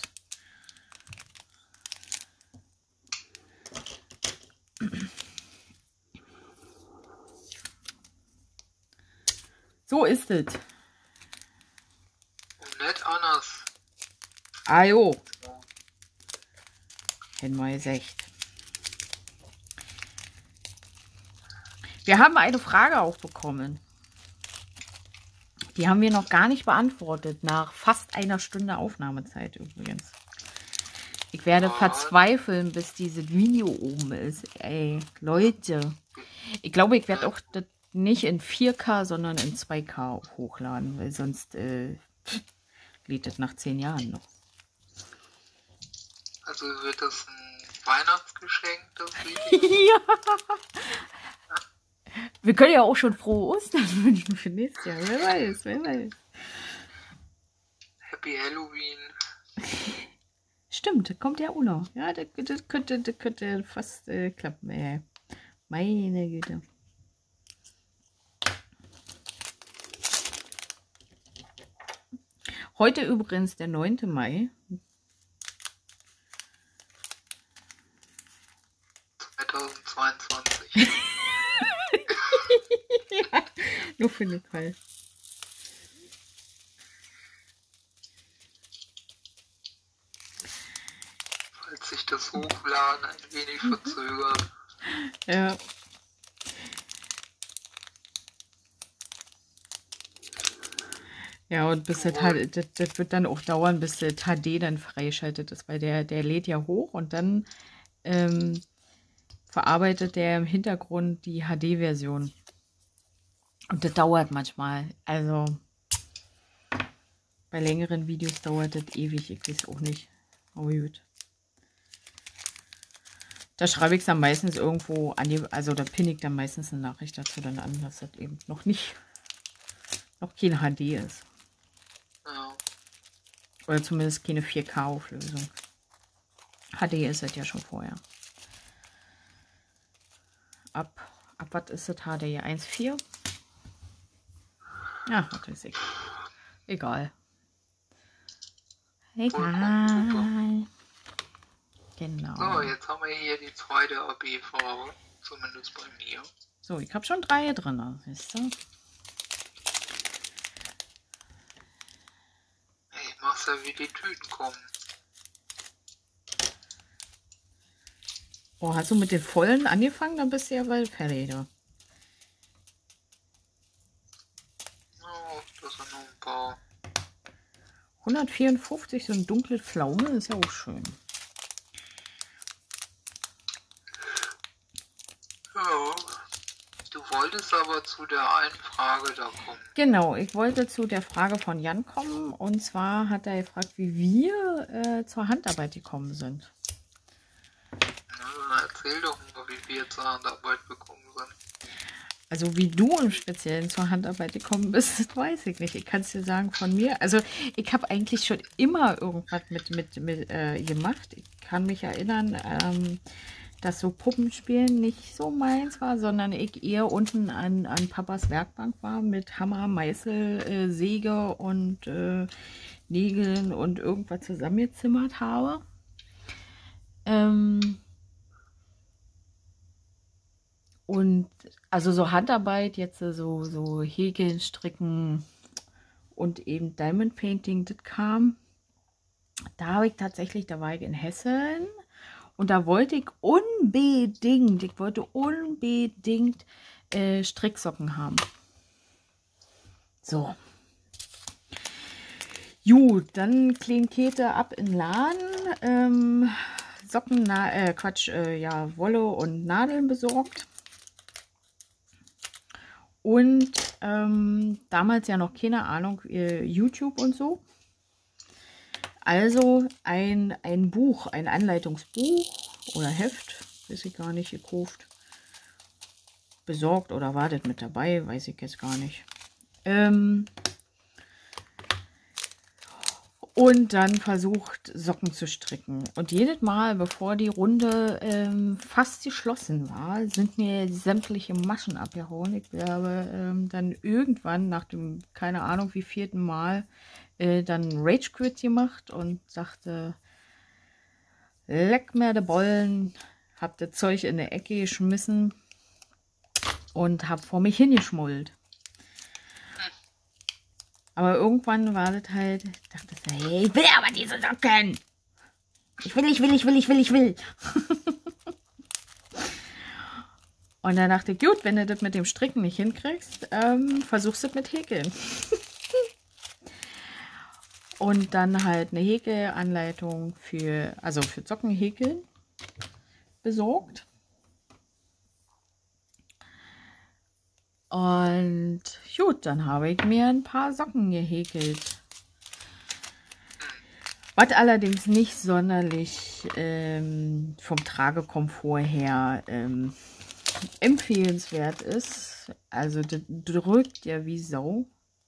So ist es. Und nicht anders. Ah jo. Hätten wir gesagt. Wir haben eine Frage auch bekommen. Die haben wir noch gar nicht beantwortet, nach fast einer Stunde Aufnahmezeit übrigens. Ich werde verzweifeln, bis dieses Video oben ist. Ey, Leute. Ich glaube, ich werde auch das nicht in 4K, sondern in 2K hochladen, weil sonst lädt das nach 10 Jahren noch. Also wird das ein Weihnachtsgeschenk, das Video? Ja. Wir können ja auch schon frohe Ostern wünschen für nächstes Jahr. Wer weiß, wer weiß. Happy Halloween. Stimmt, kommt ja auch noch. Ja, das könnte fast klappen. Meine Güte. Heute übrigens der 9. Mai. 2022. Ja, nur für den Fall. Falls sich das Hochladen ein wenig verzögert. Ja. Ja, und bis das wird dann auch dauern, bis das HD dann freischaltet ist, weil der lädt ja hoch und dann verarbeitet der im Hintergrund die HD-Version. Und das dauert manchmal. Also bei längeren Videos dauert das ewig. Ich weiß auch nicht. Aber gut. Da schreibe ich es dann meistens irgendwo an die, also da pinne ich dann meistens eine Nachricht dazu dann an, dass das eben noch kein HD ist. Ja. Oder zumindest keine 4K-Auflösung. HD ist es ja schon vorher. Ab was ist das HD? 1,4? Ja, was weiß ich. Egal. Egal. Genau. So, jetzt haben wir hier die zweite AB-Farbe. Zumindest bei mir. So, ich habe schon 3 drin. Siehst du? Ich mach's ja, wie die Tüten kommen. Oh, hast du mit den vollen angefangen? Dann bist du ja bald fertig. Da. Oh, das sind noch ein paar. 154, so ein dunkles Pflaume, ist ja auch schön. Ja. Du wolltest aber zu der einen Frage da kommen. Genau, ich wollte zu der Frage von Jan kommen. Und zwar hat er gefragt, wie wir zur Handarbeit gekommen sind. Na, erzähl doch mal, wie wir zur Handarbeit gekommen sind. Also wie du im Speziellen zur Handarbeit gekommen bist, das weiß ich nicht. Ich kann es dir sagen von mir. Also ich habe eigentlich schon immer irgendwas mit gemacht. Ich kann mich erinnern, dass so Puppenspielen nicht so meins war, sondern ich eher unten an Papas Werkbank war mit Hammer, Meißel, Säge und Nägeln und irgendwas zusammengezimmert habe. Und also so Handarbeit, jetzt so Häkeln, Stricken und eben Diamond Painting, das kam. Da habe ich tatsächlich, da war ich in Hessen und da wollte ich unbedingt Stricksocken haben. So. Gut, dann Kleinkete ab in den Laden. Socken, ja, Wolle und Nadeln besorgt. Und damals ja noch keine Ahnung, YouTube und so. Also ein Buch, ein Anleitungsbuch oder Heft, weiß ich gar nicht, gekauft. Besorgt oder war das mit dabei, weiß ich jetzt gar nicht. Und dann versucht, Socken zu stricken. Und jedes Mal, bevor die Runde fast geschlossen war, sind mir sämtliche Maschen abgehauen. Ich habe dann irgendwann nach dem, keine Ahnung wie 4. Mal, dann Rage Quit gemacht und sagte, leck mir de Bollen, hab das Zeug in der Ecke geschmissen und hab vor mich hingeschmollt. Aber irgendwann war das halt, dachte ich, hey, ich will aber diese Socken. Ich will. Und dann dachte ich, gut, wenn du das mit dem Stricken nicht hinkriegst, versuchst du es mit Häkeln. Und dann halt eine Häkelanleitung für Sockenhäkeln besorgt. Und gut, dann habe ich mir ein paar Socken gehäkelt. Was allerdings nicht sonderlich vom Tragekomfort her empfehlenswert ist. Also das drückt ja wie Sau.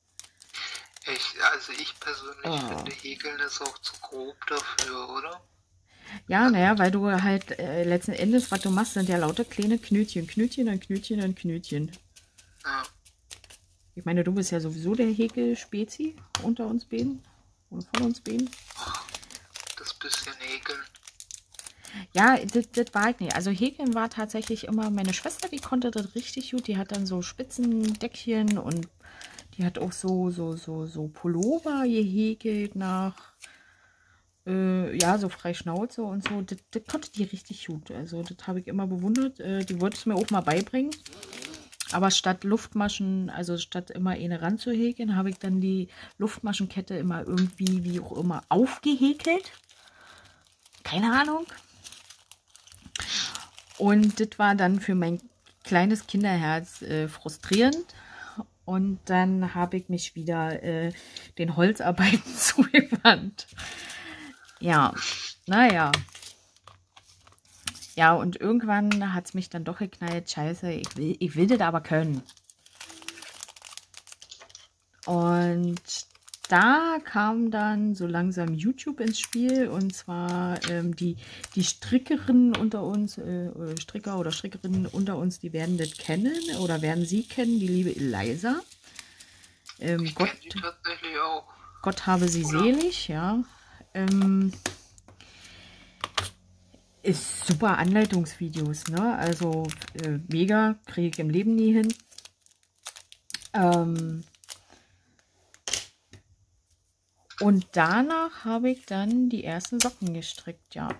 Also ich persönlich finde, Häkeln ist auch zu grob dafür, oder? Ja, naja, weil du halt letzten Endes, was du machst, sind ja lauter kleine Knötchen, Knötchen und Knötchen und Knötchen. Ja. Ich meine, du bist ja sowieso der Häkelspezi unter uns beiden und von uns beiden. Das bisschen Häkeln. Ja, das war ich nicht. Also Häkeln war tatsächlich immer meine Schwester, die konnte das richtig gut. Die hat dann so Spitzendeckchen und die hat auch so Pullover gehäkelt nach, ja, so frei Schnauze und so. Das konnte die richtig gut. Also das habe ich immer bewundert. Die wollte es mir auch mal beibringen. Aber statt Luftmaschen, also statt immer eine ranzuhäkeln, habe ich dann die Luftmaschenkette immer irgendwie, wie auch immer, aufgehäkelt. Keine Ahnung. Und das war dann für mein kleines Kinderherz frustrierend. Und dann habe ich mich wieder den Holzarbeiten zugewandt. Ja, naja. Ja, und irgendwann hat es mich dann doch geknallt. Scheiße, ich will das aber können. Und da kam dann so langsam YouTube ins Spiel. Und zwar die Strickerinnen unter uns, Stricker oder Strickerinnen unter uns, die werden das kennen oder werden sie kennen, die liebe Eliza. Ich kenne sie tatsächlich auch. Gott habe sie selig, ja. Ist super Anleitungsvideos, ne? Also mega, kriege ich im Leben nie hin. Und danach habe ich dann die ersten Socken gestrickt, ja.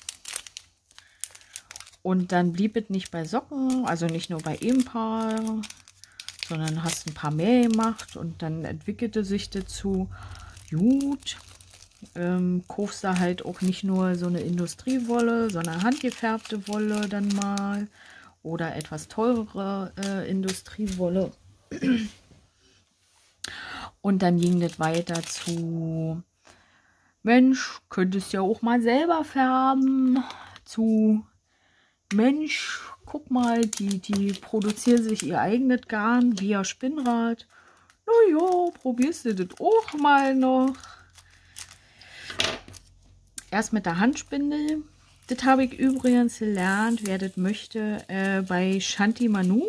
Und dann blieb es nicht bei Socken, also nicht nur bei einem Paar, sondern hast ein paar mehr gemacht und dann entwickelte sich dazu, gut, kaufst du halt auch nicht nur so eine Industriewolle, sondern handgefärbte Wolle dann mal oder etwas teurere Industriewolle. Und dann ging das weiter zu, Mensch, könntest ja auch mal selber färben, zu, Mensch, guck mal, die produzieren sich ihr eigenes Garn via Spinnrad. Naja, probierst du das auch mal noch. Erst mit der Handspindel. Das habe ich übrigens gelernt, wer das möchte, bei Shanti Manu.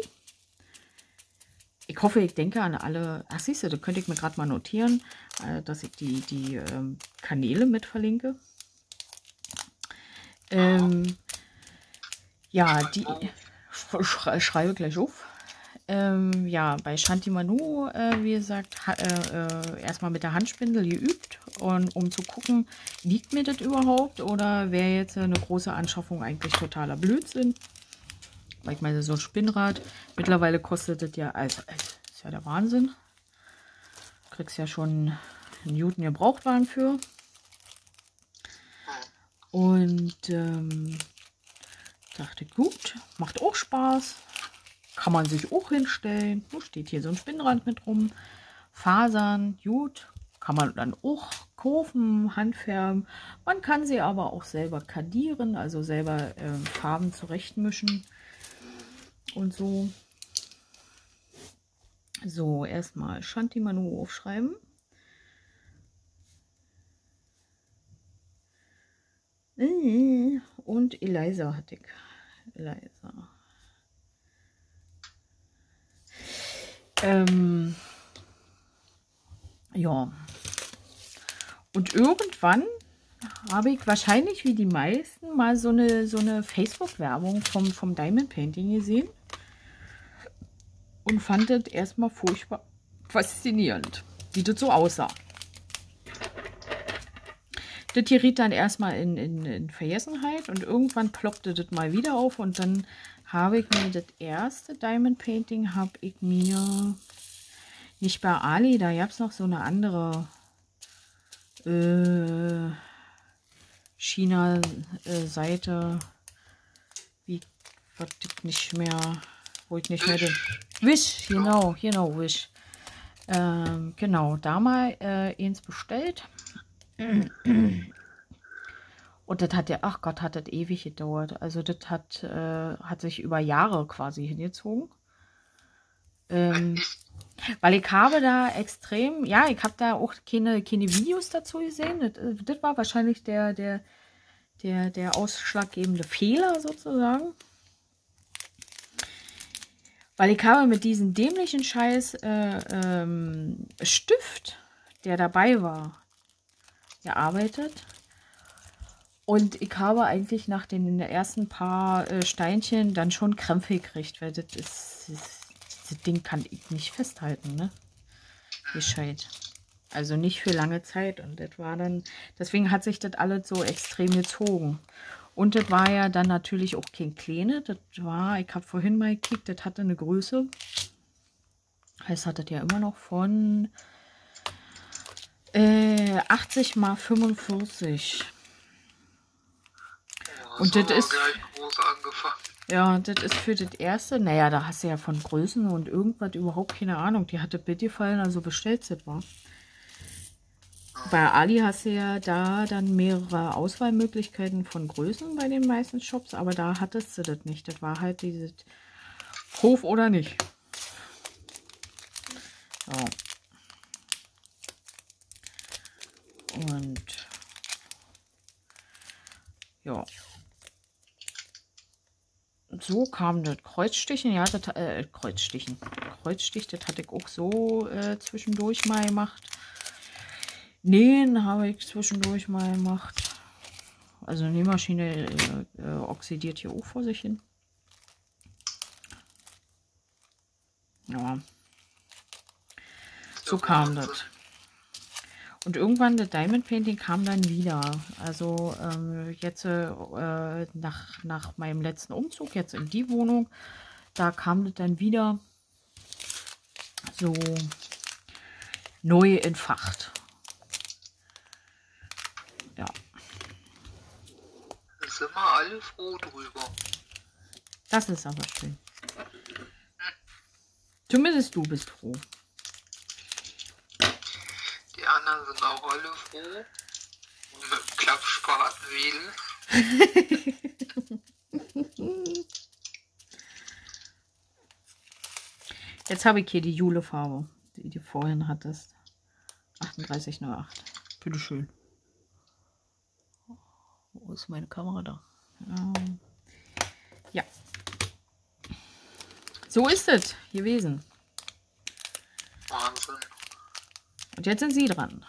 Ich hoffe, ich denke an alle. Ach, siehst du, da könnte ich mir gerade mal notieren, dass ich die Kanäle mit verlinke. Ja, die schreibe gleich auf. Ja, bei Shanti Manu, wie gesagt, erstmal mit der Handspindel geübt, und um zu gucken, liegt mir das überhaupt oder wäre jetzt eine große Anschaffung eigentlich totaler Blödsinn. Weil ich meine, so ein Spinnrad, mittlerweile kostet das ja, also ist ja der Wahnsinn. Du kriegst ja schon einen Newton Gebrauchtwagen für. Und dachte, gut, macht auch Spaß. Kann man sich auch hinstellen. So steht hier so ein Spinnrad mit rum. Fasern, gut. Kann man dann auch kaufen, handfärben. Man kann sie aber auch selber kadieren, also selber Farben zurechtmischen. Und so. So, erstmal Shanti Manu aufschreiben. Und Eliza hatte ich. Eliza. Ja. Und irgendwann habe ich wahrscheinlich wie die meisten mal so eine Facebook-Werbung vom Diamond Painting gesehen. Und fand das erstmal furchtbar faszinierend, wie das so aussah. Das geriet dann erstmal in Vergessenheit und irgendwann ploppte das mal wieder auf und dann habe ich mir das erste Diamond Painting, habe ich mir nicht bei Ali, da gab es noch so eine andere China-Seite, wie was das nicht mehr, wo ich nicht mehr den Wish, genau, Wish. Genau, da mal eins bestellt. Und das hat ja, ach Gott, hat das ewig gedauert. Also das hat sich über Jahre quasi hingezogen. Weil ich habe da extrem, ja, ich habe da auch keine Videos dazu gesehen. Das war wahrscheinlich der ausschlaggebende Fehler sozusagen. Weil ich habe mit diesem dämlichen Scheiß Stift, der dabei war, gearbeitet. Und ich habe eigentlich nach den ersten paar Steinchen dann schon Krämpfe gekriegt, weil das Ding kann ich nicht festhalten, ne? Gescheit. Also nicht für lange Zeit. Und das war dann, deswegen hat sich das alles so extrem gezogen. Und das war ja dann natürlich auch kein kleine. Das war, ich habe vorhin mal gekickt, das hatte eine Größe. Heißt, hat das ja immer noch von 80 mal 45. Und das ist groß angefangen. Ja, das ist für das erste. Naja, da hast du ja von Größen und irgendwas überhaupt keine Ahnung. Die hatte Bild gefallen, also bestellt das war. Bei Ali hast du ja da dann mehrere Auswahlmöglichkeiten von Größen bei den meisten Shops, aber da hattest du das nicht. Das war halt dieses Hof oder nicht. So. Und ja. So kam das Kreuzstichen, ja, das, Kreuzstich, das hatte ich auch so zwischendurch mal gemacht. Nähen habe ich zwischendurch mal gemacht. Also die Nähmaschine oxidiert hier auch vor sich hin. Ja. So kam das. Und irgendwann das Diamond Painting kam dann wieder. Also jetzt nach meinem letzten Umzug, jetzt in die Wohnung, da kam das dann wieder so neu entfacht. Ja. Da sind wir alle froh drüber. Das ist aber schön. Zumindest du bist froh. Die anderen sind auch alle froh. Und mit dem Klappspaten wedeln. Jetzt habe ich hier die Jule-Farbe, die du vorhin hattest. 3808. Bitteschön. Wo ist meine Kamera da? Ja. So ist es gewesen. Wahnsinn. Und jetzt sind Sie dran.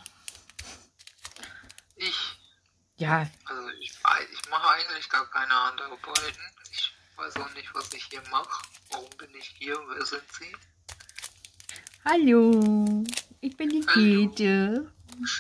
Ich? Ja. Also ich mache eigentlich gar keine Handarbeiten. Ich weiß auch nicht, was ich hier mache. Warum bin ich hier? Wer sind Sie? Hallo. Ich bin die Käthe.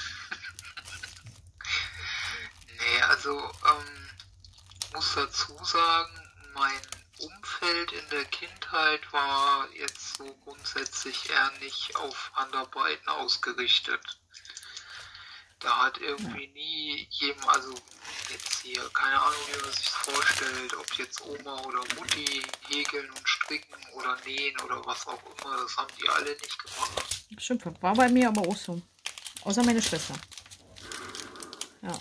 Nee, also muss dazu sagen, mein Umfeld in der Kindheit war jetzt so grundsätzlich eher nicht auf Handarbeiten ausgerichtet. Da hat irgendwie nie jedem, also jetzt hier, keine Ahnung, wie man sich vorstellt, ob jetzt Oma oder Mutti häkeln und stricken oder nähen oder was auch immer, das haben die alle nicht gemacht. Stimmt, war bei mir aber auch so. Außer meine Schwester. Ja.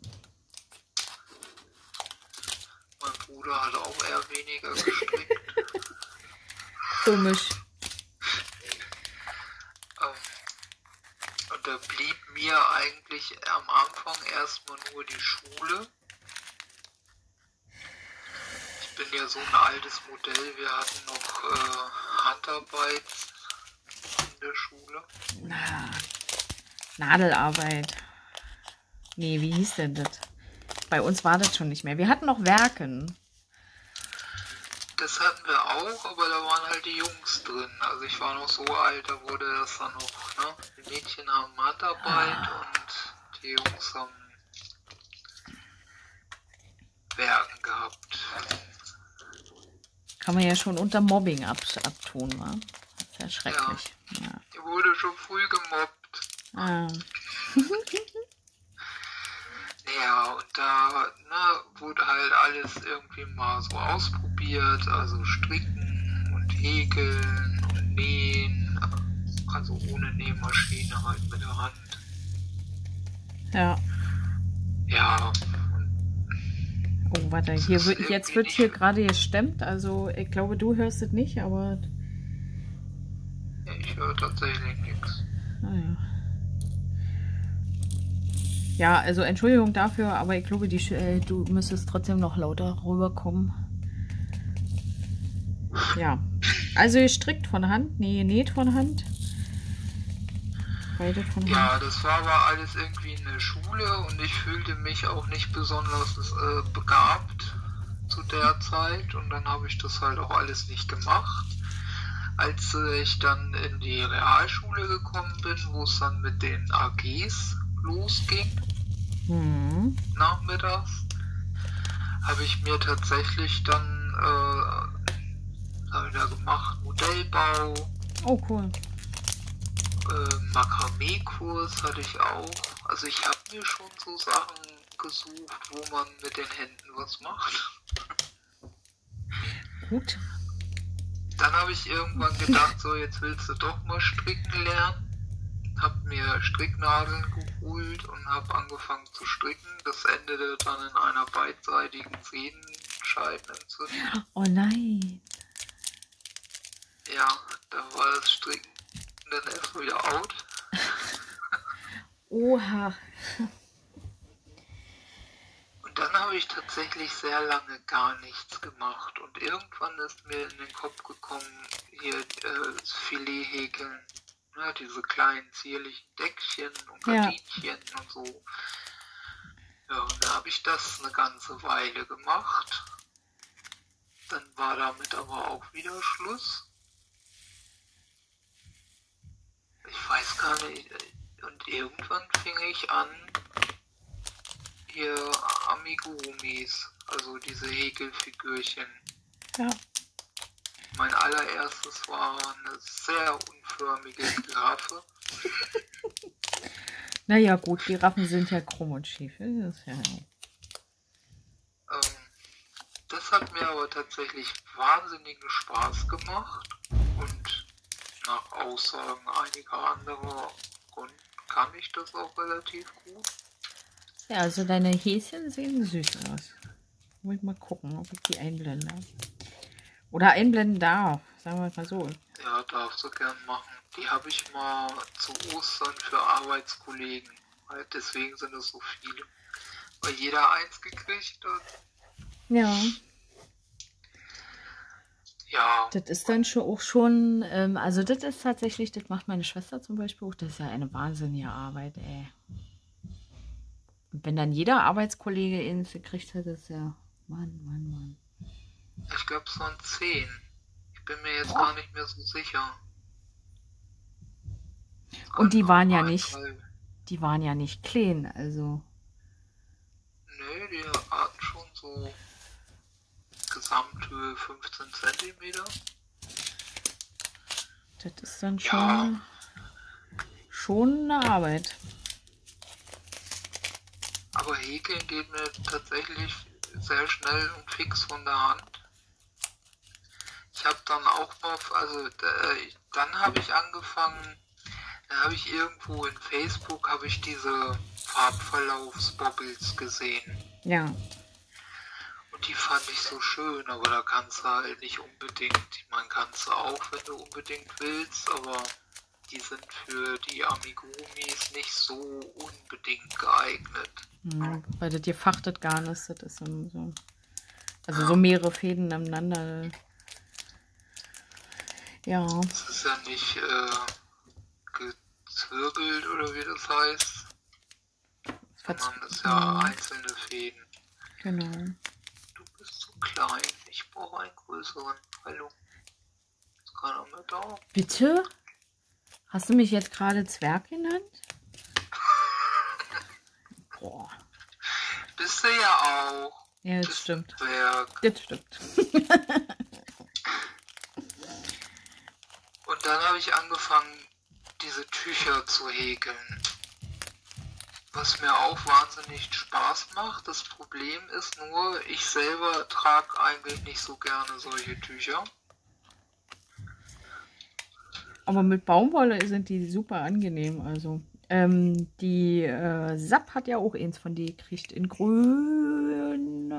Mein Bruder hat auch eher weniger gestrickt. Komisch. Und da blieb mir eigentlich am Anfang erstmal nur die Schule. Ich bin ja so ein altes Modell, wir hatten noch Handarbeit in der Schule. Nadelarbeit. Nee, wie hieß denn das? Bei uns war das schon nicht mehr. Wir hatten noch Werken. Das hatten wir auch, aber da waren halt die Jungs drin. Also ich war noch so alt, da wurde das dann noch, ne? Die Mädchen haben Handarbeit und die Jungs haben Werken gehabt. Kann man ja schon unter Mobbing abtun, wa? Das ist ja schrecklich. Ja. Die wurde schon früh gemobbt. Ja, und da wurde halt alles irgendwie mal so ausprobiert, also stricken und häkeln und nähen, also ohne Nähmaschine halt mit der Hand. Ja. Ja, Oh, warte, es hier ist jetzt irgendwie wird hier nicht, gerade gestemmt, also ich glaube, du hörst es nicht, aber ich höre tatsächlich nichts. naja. Ja, also Entschuldigung dafür, aber ich glaube, du müsstest trotzdem noch lauter rüberkommen. Ja, also ihr strickt von Hand, nee, ihr näht von Hand. Beide von Hand. Ja, das war aber alles irgendwie in der Schule und ich fühlte mich auch nicht besonders begabt zu der Zeit und dann habe ich das halt auch alles nicht gemacht. Als ich dann in die Realschule gekommen bin, wo es dann mit den AGs losging, nachmittags, habe ich mir tatsächlich dann da gemacht, Modellbau, Oh, cool. Makramee-Kurs hatte ich auch. Also ich habe mir schon so Sachen gesucht, wo man mit den Händen was macht. Gut. Dann habe ich irgendwann gedacht, so jetzt willst du doch mal stricken lernen. Hab mir Stricknadeln geholt und habe angefangen zu stricken. Das endete dann in einer beidseitigen Sehnenscheidenentzündung. Oh nein. Ja, da war das Stricken dann erstmal wieder out. Oha. Und dann habe ich tatsächlich sehr lange gar nichts gemacht. Und irgendwann ist mir in den Kopf gekommen, hier das Filet häkeln. Ne, diese kleinen zierlichen Deckchen und Gardinchen und so. Ja, und da habe ich das eine ganze Weile gemacht. Dann war damit aber auch wieder Schluss. Ich weiß gar nicht. Und irgendwann fing ich an, hier Amigurumis, also diese Häkelfigürchen. Ja. Mein allererstes war eine sehr unförmige Giraffe. Naja, gut, Giraffen sind ja krumm und schief. Das ist ja. Das hat mir aber tatsächlich wahnsinnigen Spaß gemacht und nach Aussagen einiger anderer Kunden kann ich das auch relativ gut. Ja, also deine Häschen sehen süß aus. Muss ich mal gucken, ob ich die einblende. Oder einblenden darf, sagen wir mal so. Ja, darfst du gern machen. Die habe ich mal zu Ostern für Arbeitskollegen. Deswegen sind es so viele. Weil jeder eins gekriegt hat. Ja. Ja. Das ist dann schon, also das ist tatsächlich, das macht meine Schwester zum Beispiel auch, das ist ja eine wahnsinnige Arbeit, ey. Und wenn dann jeder Arbeitskollege ins gekriegt hat, das ist ja, Mann. Ich glaube, es waren 10. Ich bin mir jetzt gar nicht mehr so sicher. Und die waren ja nicht klein, also. Nö, die hatten schon so Gesamthöhe 15 cm. Das ist dann schon eine Arbeit. Aber Häkeln geht mir tatsächlich sehr schnell und fix von der Hand. Ich habe dann auch mal, dann habe ich angefangen, dann habe ich irgendwo in Facebook, habe ich diese Farbverlaufsbobbles gesehen. Ja. Und die fand ich so schön, aber da kannst du halt nicht unbedingt, man kannst du auch, wenn du unbedingt willst, aber die sind für die Amigurumis nicht so unbedingt geeignet. Ja, weil das gefachtet gar nicht, das ist so, also so mehrere Fäden nebeneinander. Ja. Das ist ja nicht gezwirbelt oder wie das heißt. Sondern das ist ja einzelne Fäden. Genau. Du bist so klein, ich brauche einen größeren. Hallo. Ist keiner mehr da. Bitte? Hast du mich jetzt gerade Zwerg genannt? Boah. Bist du ja auch. Ja, das stimmt. Zwerg. Das stimmt. Und dann habe ich angefangen, diese Tücher zu häkeln. was mir auch wahnsinnig Spaß macht. Das Problem ist nur, ich selber trage eigentlich nicht so gerne solche Tücher. Aber mit Baumwolle sind die super angenehm. Also die Sapp hat ja auch eins von die gekriegt in grün,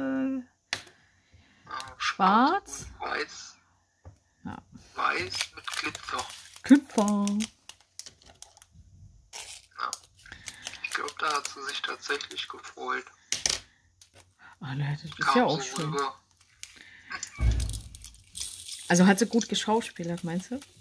schwarz, weiß. Ja. Weiß mit Glitzer. Kupfer. Ja. Ich glaube, da hat sie sich tatsächlich gefreut. Ah, ne, das ist Kam ja auch so schön. rüber. Also hat sie gut geschauspielert, meinst du?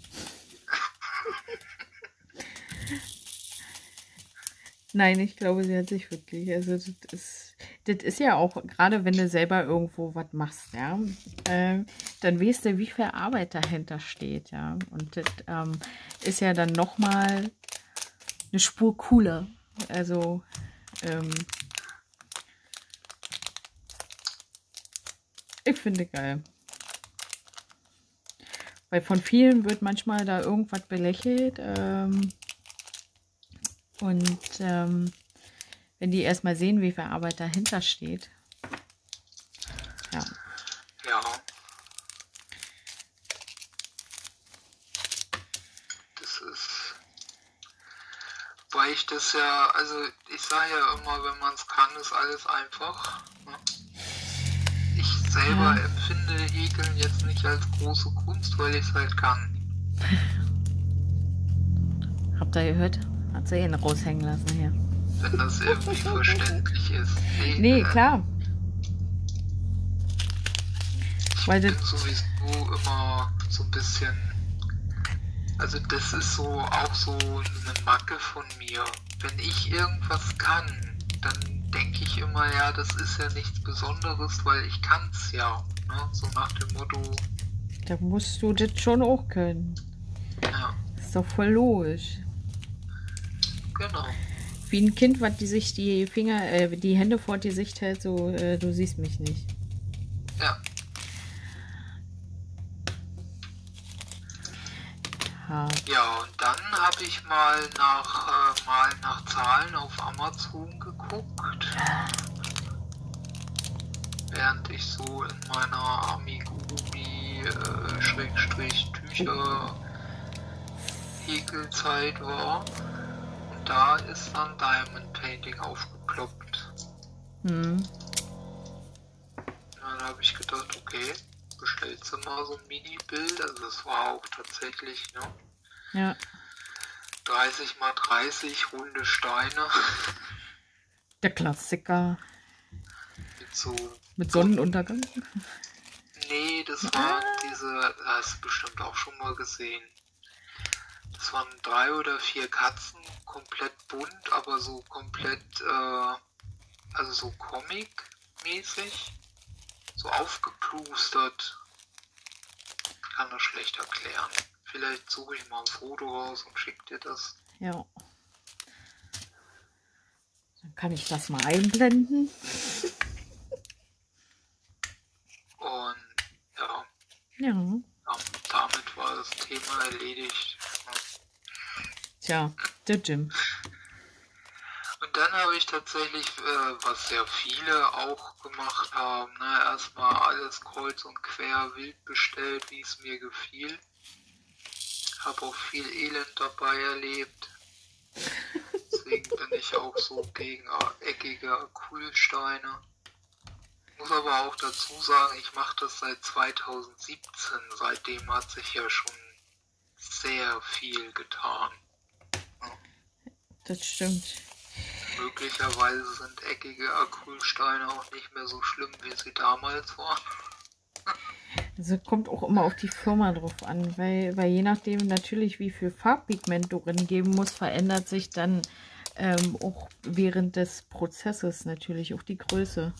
Nein, ich glaube, sie hat sich wirklich, also das ist ja auch, gerade wenn du selber irgendwo was machst, ja, dann weißt du, wie viel Arbeit dahinter steht, ja, und das ist ja dann nochmal eine Spur cooler, also, ich finde geil. Weil von vielen wird manchmal da irgendwas belächelt, und wenn die erstmal sehen, wie viel Arbeit dahinter steht. Ja. Ja. Das ist, weil ich das ja, also ich sage ja immer, wenn man es kann, ist alles einfach. Ne? Ich selber empfinde Häkeln jetzt nicht als große Kunst, weil ich es halt kann. Habt ihr gehört? Hat sie ihn raushängen lassen hier. Wenn das irgendwie verständlich ist. Nee, klar. Ich bin sowieso immer so ein bisschen, also das ist so auch so eine Macke von mir. Wenn ich irgendwas kann, dann denke ich immer, ja, das ist ja nichts Besonderes, weil ich kann es ja. Ne? So nach dem Motto. Da musst du das schon auch können. Ja. Ist doch voll logisch. Genau. Wie ein Kind, was die sich die Finger, die Hände vor die Gesicht hält, so, du siehst mich nicht. Ja. Ja, und dann habe ich mal nach Zahlen auf Amazon geguckt. Während ich so in meiner Amigurumi-Tücher-Häkelzeit war. Und da ist dann Diamond Painting aufgeploppt. Mhm. Dann habe ich gedacht, okay, bestellst du mal so ein Mini-Bild. Also das war auch tatsächlich, ne? Ja. 30 mal 30 runde Steine. Der Klassiker. So mit Sonnenuntergang? Nee, das waren diese, hast du bestimmt auch schon mal gesehen. Das waren 3 oder 4 Katzen, komplett bunt, aber so komplett, also so Comic-mäßig, so aufgeplustert. Ich kann das schlecht erklären. Vielleicht suche ich mal ein Foto raus und schicke dir das. Ja. Dann kann ich das mal einblenden. Und ja. Ja. Damit war das Thema erledigt. Tja, der Jim. Und dann habe ich tatsächlich, was sehr viele auch gemacht haben, ne, erstmal alles kreuz und quer wild bestellt, wie es mir gefiel. Habe auch viel Elend dabei erlebt. Deswegen bin ich auch so gegen eckige Acrylsteine. Muss aber auch dazu sagen, ich mache das seit 2017. Seitdem hat sich ja schon sehr viel getan. Ja. Das stimmt. Möglicherweise sind eckige Acrylsteine auch nicht mehr so schlimm, wie sie damals waren. Also kommt auch immer auf die Firma drauf an, weil je nachdem natürlich, wie viel Farbpigment du drin geben musst, verändert sich dann auch während des Prozesses natürlich auch die Größe.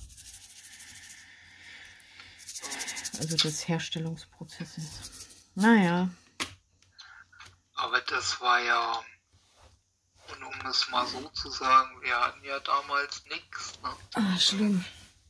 Also des Herstellungsprozesses. Naja. Aber das war ja, und um es mal so zu sagen, wir hatten ja damals nichts. Ne? Ah, schlimm.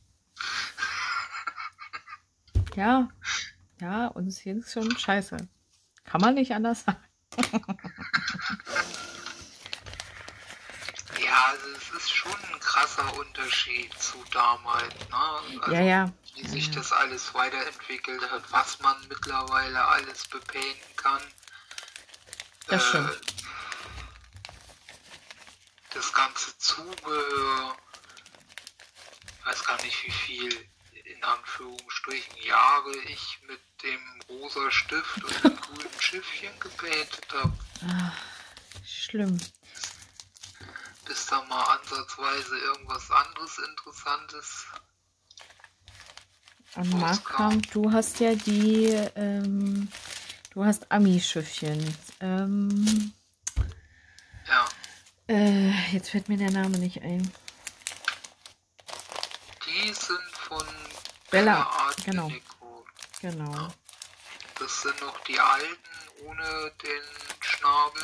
Ja, uns ging es schon scheiße. Kann man nicht anders sagen. Ja, also es ist schon ein krasser Unterschied zu damals, ne? Also, Ja. wie sich das alles weiterentwickelt hat, was man mittlerweile alles bepainten kann. Das stimmt. Das ganze Zubehör, ich weiß gar nicht, wie viel, in Anführungsstrichen, Jahre ich mit dem rosa Stift und dem grünen Schiffchen gepaintet habe. Schlimm. Bis da mal ansatzweise irgendwas anderes Interessantes Und Markham, du hast ja die, du hast Ami-Schiffchen. Ja. Jetzt fällt mir der Name nicht ein. Die sind von Bella Art genau. Nico. Genau. Ja. Das sind noch die alten ohne den Schnabel.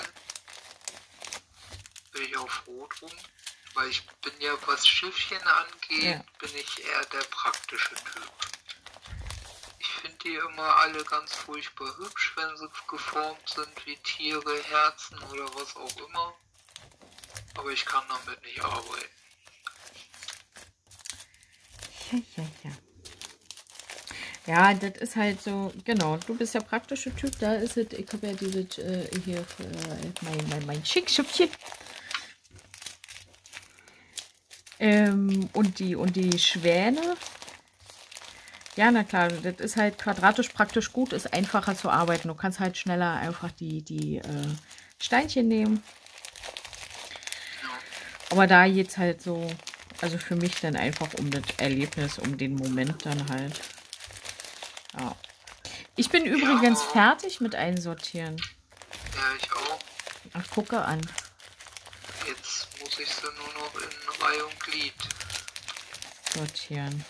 Bin ich auch froh drum. Weil ich bin ja, was Schiffchen angeht, bin ich eher der praktische Typ. Ich finde die immer alle ganz furchtbar hübsch, wenn sie geformt sind wie Tiere, Herzen oder was auch immer. Aber ich kann damit nicht arbeiten. Ja. Ja, das ist halt so, genau, du bist der praktische Typ, da ist es, ich habe ja dieses hier, mein Schickschiffchen. Und die Schwäne. Ja, na klar, das ist halt quadratisch praktisch gut, ist einfacher zu arbeiten. Du kannst halt schneller einfach die Steinchen nehmen. Aber da geht's halt so, also für mich dann einfach um das Erlebnis, um den Moment dann halt. Ja. Ich bin übrigens fertig mit Einsortieren. Ja, ich auch. Ach, gucke an. Jetzt muss ich sie nur noch in Reihe und Glied sortieren.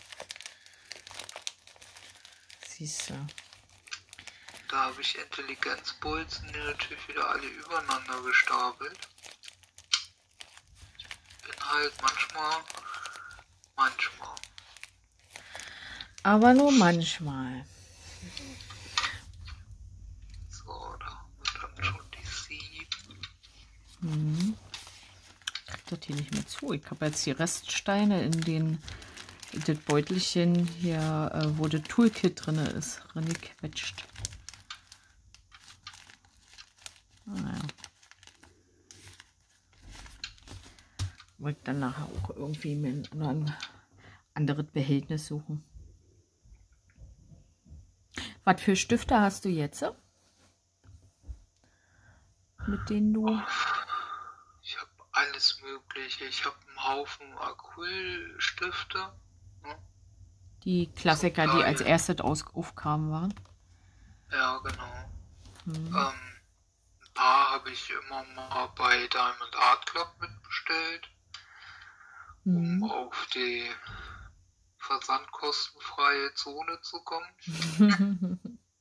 Siehst du. Da habe ich Intelligenzbolzen, die natürlich wieder alle übereinander gestapelt. Bin halt manchmal. Aber nur manchmal. So, da haben wir dann schon die 7. Ich krieg das hier nicht mehr zu. Ich habe jetzt die Reststeine in das Beutelchen hier, wo das Toolkit drin ist, reingequetscht. Naja. Wollte ich dann nachher auch irgendwie mit ein anderes Behältnis suchen. Was für Stifte hast du jetzt? Mit denen du... Ich habe alles Mögliche. Ich habe einen Haufen Acrylstifte. Ne? Die Klassiker, die als erstes aufkamen, waren. Ja, genau. Ein paar habe ich immer mal bei Diamond Art Club mitbestellt, um auf die versandkostenfreie Zone zu kommen.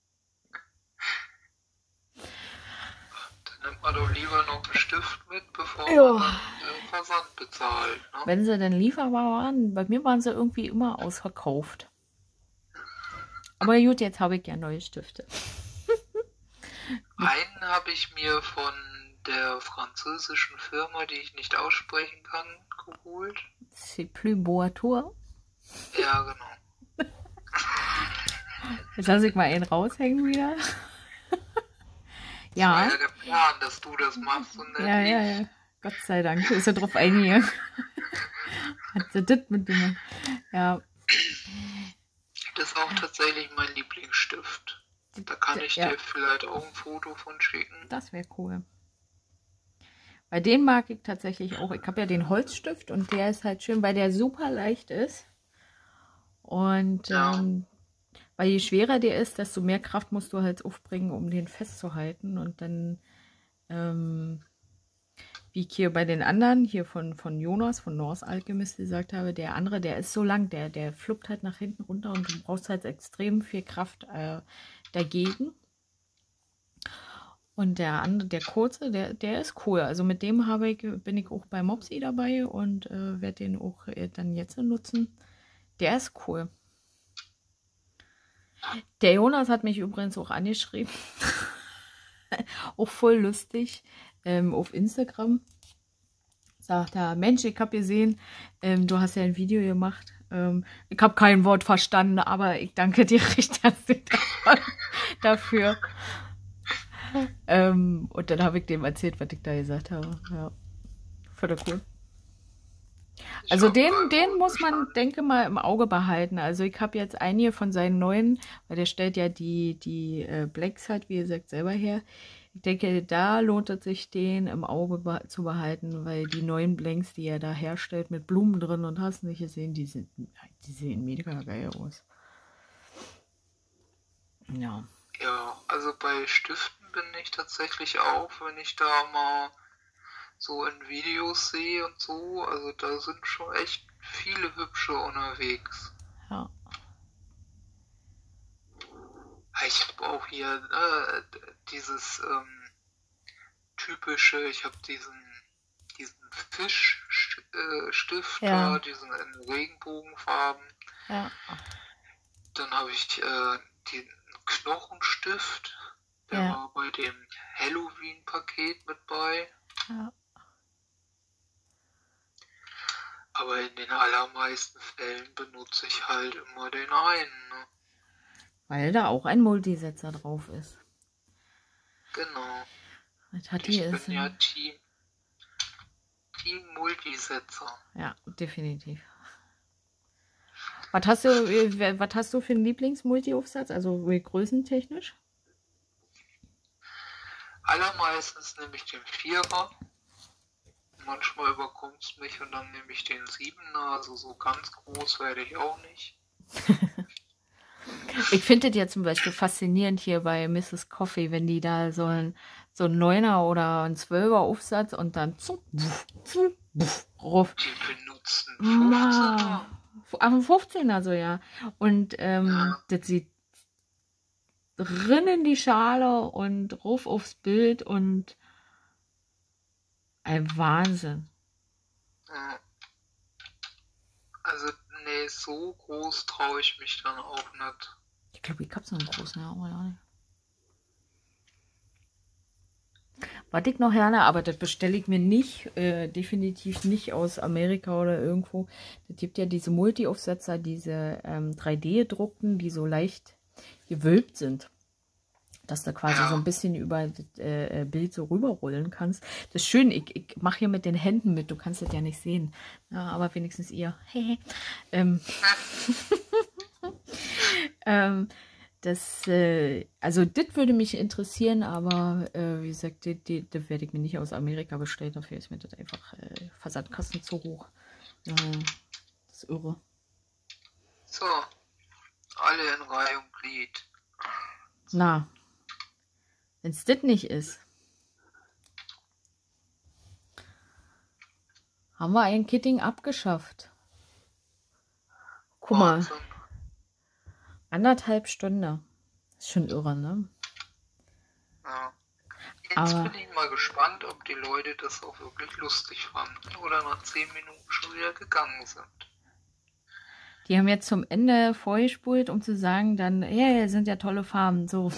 Dann nimmt man doch lieber noch einen Stift mit, bevor man den Versand bezahlt. Ne? Wenn sie dann lieferbar waren, bei mir waren sie irgendwie immer ausverkauft. Aber gut, jetzt habe ich ja neue Stifte. Einen habe ich mir von der französischen Firma, die ich nicht aussprechen kann, geholt. C'est plus Boatour. Ja, genau. Jetzt lasse ich mal einen raushängen wieder. Ja. Das war ja der Plan, dass du das machst und nicht ja. Gott sei Dank ist er drauf eingegangen. Hat sie das mit dem. Ja. Das ist auch tatsächlich mein Lieblingsstift. Da kann ich dir vielleicht auch ein Foto von schicken. Das wäre cool. Bei dem mag ich tatsächlich auch. Ich habe ja den Holzstift und der ist halt schön, weil der super leicht ist. Und weil je schwerer der ist, desto mehr Kraft musst du halt aufbringen, um den festzuhalten. Und dann, wie ich hier bei den anderen, hier von Jonas, von Norse Alchemist gesagt habe, der andere, der ist so lang, der fluppt halt nach hinten runter und du brauchst halt extrem viel Kraft dagegen. Und der andere, der kurze, der ist cool. Also mit dem bin ich auch bei Mopsi dabei und werde den auch dann jetzt nutzen. Der ist cool. Der Jonas hat mich übrigens auch angeschrieben. Auch voll lustig. Auf Instagram. sagt er, Mensch, ich habe gesehen, du hast ja ein Video gemacht. Ich habe kein Wort verstanden, aber ich danke dir recht herzlich dafür. Und dann habe ich dem erzählt, was ich da gesagt habe. Ja, voll cool. Also den muss man, denke mal, im Auge behalten. Also ich habe jetzt einige von seinen neuen, weil der stellt ja die Blacks halt, wie gesagt, selber her. Ich denke, da lohnt es sich, den im Auge zu behalten, weil die neuen Blanks, die er da herstellt, mit Blumen drin und hast nicht gesehen, die sehen mega geil aus. Ja. Ja, also bei Stiften bin ich tatsächlich auch, wenn ich da mal so in Videos sehe und so, also da sind schon echt viele hübsche unterwegs. Ja. Ich habe auch hier dieses typische, ich habe diesen Fischstift Ja. da, diesen in Regenbogenfarben. Ja. Dann habe ich den Knochenstift, der Ja. war bei dem Halloween-Paket mit bei. Ja. Aber in den allermeisten Fällen benutze ich halt immer den einen. Ne? Weil da auch ein Multisetzer drauf ist. Genau. Das hat Ich bin ja Team Multisetzer. Ja, definitiv. Was hast du für einen Lieblings-Multi-Aufsatz? Also größentechnisch? Allermeistens nehme ich den 4er. Manchmal überkommt es mich und dann nehme ich den 7er. Also so ganz groß werde ich auch nicht. Ich finde das ja zum Beispiel faszinierend hier bei Mrs. Coffee, wenn die da so ein 9er oder ein 12er Aufsatz und dann ruf. Die benutzen 15er. Aber 15er so, ja. Und das sieht drin in die Schale und ruf aufs Bild und ein Wahnsinn. Ja. Also, nee, so groß traue ich mich dann auch nicht. Ich glaube, ich habe so einen großen, ja, oder nicht. Was ich noch gerne, aber das bestelle ich mir nicht, definitiv nicht aus Amerika oder irgendwo. Es gibt ja diese Multi-Aufsetzer, diese 3D-gedruckten, die so leicht gewölbt sind. Dass du quasi so ein bisschen über das Bild so rüberrollen kannst. Das ist schön, ich mache hier mit den Händen mit, du kannst das ja nicht sehen. Ja, aber wenigstens ihr. Also das würde mich interessieren, aber wie gesagt, das werde ich mir nicht aus Amerika bestellen. Dafür ist mir das einfach Versandkosten zu hoch. Das ist irre. So, alle in Reihe und Glied. Na, wenn es das nicht ist, haben wir ein Kitting abgeschafft. Guck mal. 1,5 Stunden. Ist schon irre, ne? Ja. Jetzt bin ich mal gespannt, ob die Leute das auch wirklich lustig fanden oder nach 10 Minuten schon wieder gegangen sind. Die haben jetzt zum Ende vorgespult, um zu sagen, dann, ja, sind ja tolle Farben. So.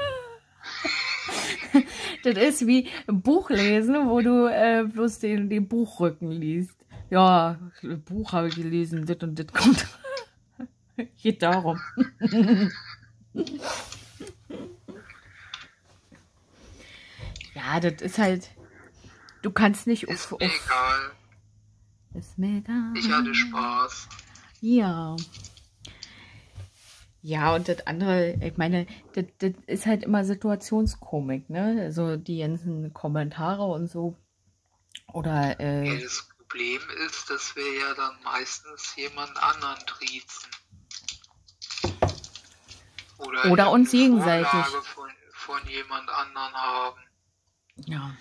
Das ist wie ein Buch lesen, wo du bloß den Buchrücken liest. Ja, Buch habe ich gelesen, das und das kommt. Geht darum. Ja, das ist halt. Du kannst nicht Ist mir egal. Ist mir egal. Ich hatte Spaß. Ja. Ja, und das andere, ich meine, das ist halt immer Situationskomik, ne? Also die ganzen Kommentare und so. Oder, Ja, das Problem ist, dass wir ja dann meistens jemand anderen triezen. Oder uns gegenseitig. Vorlage von jemand anderen haben. Ja.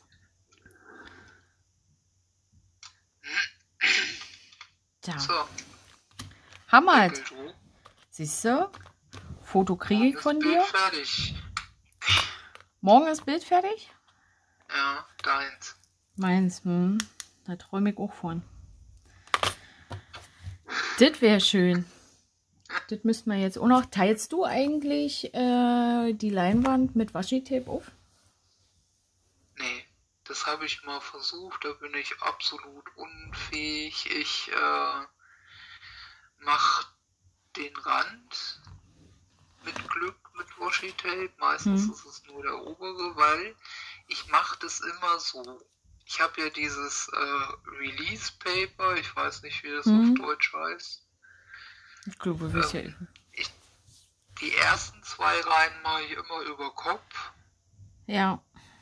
Tja. So. Hammer halt. Siehst du? Foto kriege ich von dir. Fertig. Morgen ist Bild fertig? Ja, deins. Meins, da träume ich auch von. Das wäre schön. Das müssten wir jetzt auch noch. Teilst du eigentlich die Leinwand mit Washi-Tape auf? Nee, das habe ich mal versucht, da bin ich absolut unfähig. Ich mache den Rand mit Glück mit Washi-Tape. Meistens ist es nur der obere, weil ich mache das immer so. Ich habe ja dieses Release Paper, ich weiß nicht, wie das auf Deutsch heißt. Ich glaube, wir ja. Die ersten 2 Reihen mache ich immer über Kopf. Ja.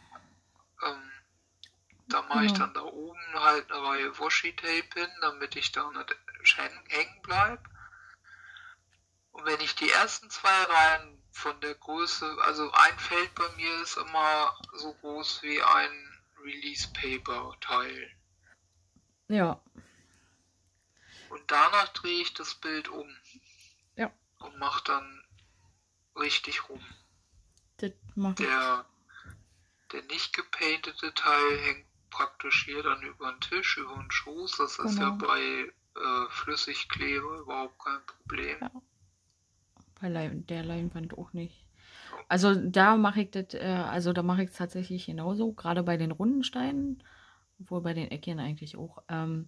Da mache ich dann da oben halt eine Reihe Washi-Tape hin, damit ich da nicht hängen bleibe. Und wenn ich die ersten 2 Reihen von der Größe, also ein Feld bei mir ist immer so groß wie ein Release-Paper-Teil. Ja. Und danach drehe ich das Bild um. Ja. Und mache dann richtig rum. Das mache ich. Der nicht gepaintete Teil hängt praktisch hier dann über den Tisch, über den Schoß. Das ist ja bei Flüssigkleber überhaupt kein Problem. Ja. Bei der Leinwand auch nicht. Also da mache ich das, da mache ich es tatsächlich genauso, gerade bei den runden Steinen, obwohl bei den Eckchen eigentlich auch,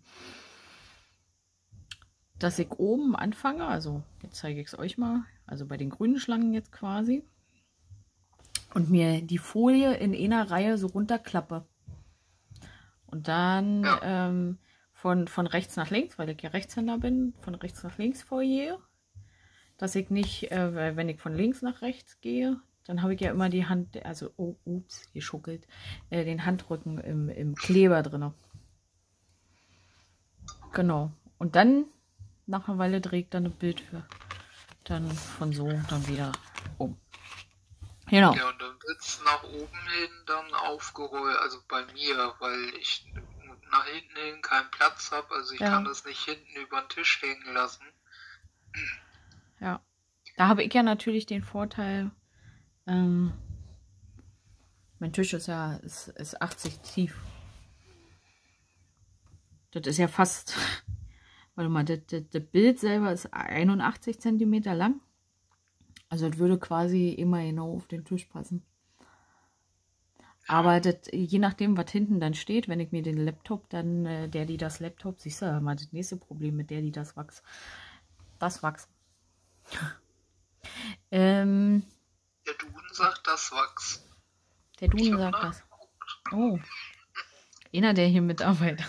dass ich oben anfange, also jetzt zeige ich es euch mal, also bei den grünen Schlangen jetzt quasi, und mir die Folie in einer Reihe so runterklappe. Und dann von rechts nach links, weil ich ja Rechtshänder bin, von rechts nach links vorgehe. Dass ich nicht, wenn ich von links nach rechts gehe, dann habe ich ja immer die Hand, also, geschuckelt, den Handrücken im Kleber drin. Genau. Und dann, nach einer Weile, drehe ich dann ein Bild für, dann von so, dann wieder um. Genau. Ja, und dann wird es nach oben hin dann aufgerollt, also bei mir, weil ich nach hinten hin keinen Platz habe, also ich kann das nicht hinten über den Tisch hängen lassen. Ja, da habe ich ja natürlich den Vorteil, mein Tisch ist ja ist 80 tief. Das ist ja fast, warte mal, das Bild selber ist 81 cm lang. Also das würde quasi immer genau auf den Tisch passen. Aber das, je nachdem, was hinten dann steht, wenn ich mir den Laptop dann, das Laptop, siehst du mal, das nächste Problem mit das Wachs. Das Wachs. Der Duden sagt das Wachs. Der Duden sagt das. Oh. Einer, der hier mitarbeitet.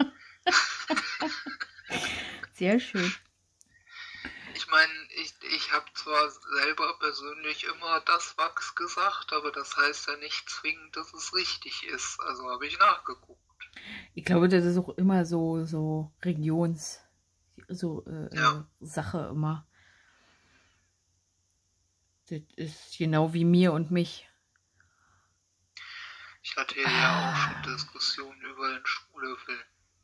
Sehr schön. Ich meine, ich habe zwar selber persönlich immer das Wachs gesagt, aber das heißt ja nicht zwingend, dass es richtig ist. Also habe ich nachgeguckt. Ich glaube, das ist auch immer so Sache immer. Das ist genau wie mir und mich. Ich hatte ja auch schon Diskussionen über den Schuhlöffel.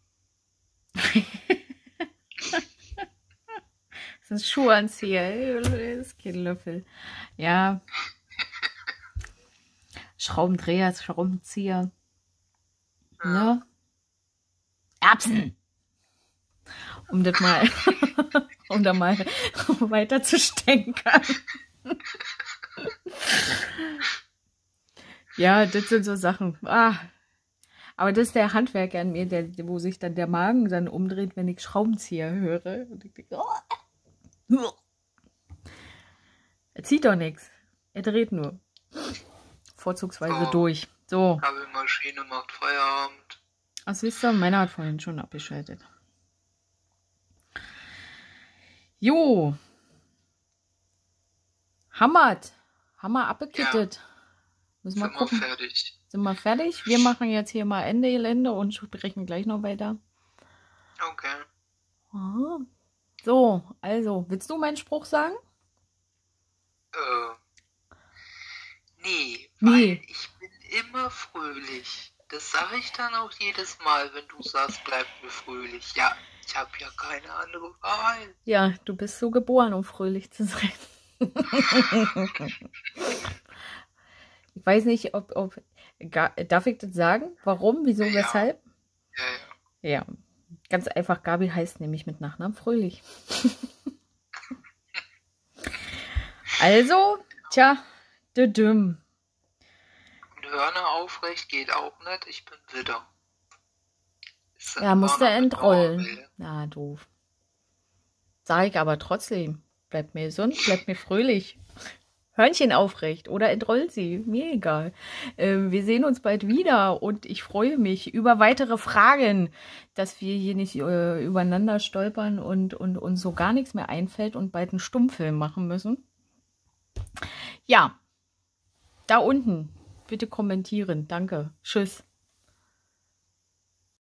Das ist Schuhanzieher, das ist kein Löffel. Ja. Schraubendreher, Schraubenzieher. Ja. Ne? Erbsen! Um das mal, um da mal weiter zu stänkern. Ja, das sind so Sachen. Aber das ist der Handwerker an mir, wo sich dann der Magen dann umdreht, wenn ich Schraubenzieher höre. Und ich denke, er zieht doch nichts. Er dreht nur. Vorzugsweise durch. So. Kabelmaschine macht Feierabend. Ach, siehst du, meiner hat vorhin schon abgeschaltet. Jo. Hammer abgekittet. Ja. Müssen wir gucken. Fertig. Sind wir fertig? Wir machen jetzt hier mal Ende Gelände und sprechen gleich noch weiter. Okay. Aha. So, also, willst du meinen Spruch sagen? Nee, weil ich bin immer fröhlich. Das sage ich dann auch jedes Mal, wenn du sagst, bleib mir fröhlich. Ja, ich habe ja keine andere Wahl. Ja, du bist so geboren, um fröhlich zu sein. Ich weiß nicht, darf ich das sagen? Warum, wieso, weshalb? Ja. Ganz einfach, Gabi heißt nämlich mit Nachnamen Fröhlich. Also, tja, Nö, Hörner aufrecht geht auch nicht. Ich bin Widder. Ja, musst du entrollen. Na, doof. Sag ich aber trotzdem. Bleibt mir gesund, bleibt mir fröhlich. Hörnchen aufrecht oder entroll sie. Mir egal. Wir sehen uns bald wieder und ich freue mich über weitere Fragen, dass wir hier nicht übereinander stolpern und uns so gar nichts mehr einfällt und bald einen Stummfilm machen müssen. Ja, da unten bitte kommentieren. Danke. Tschüss.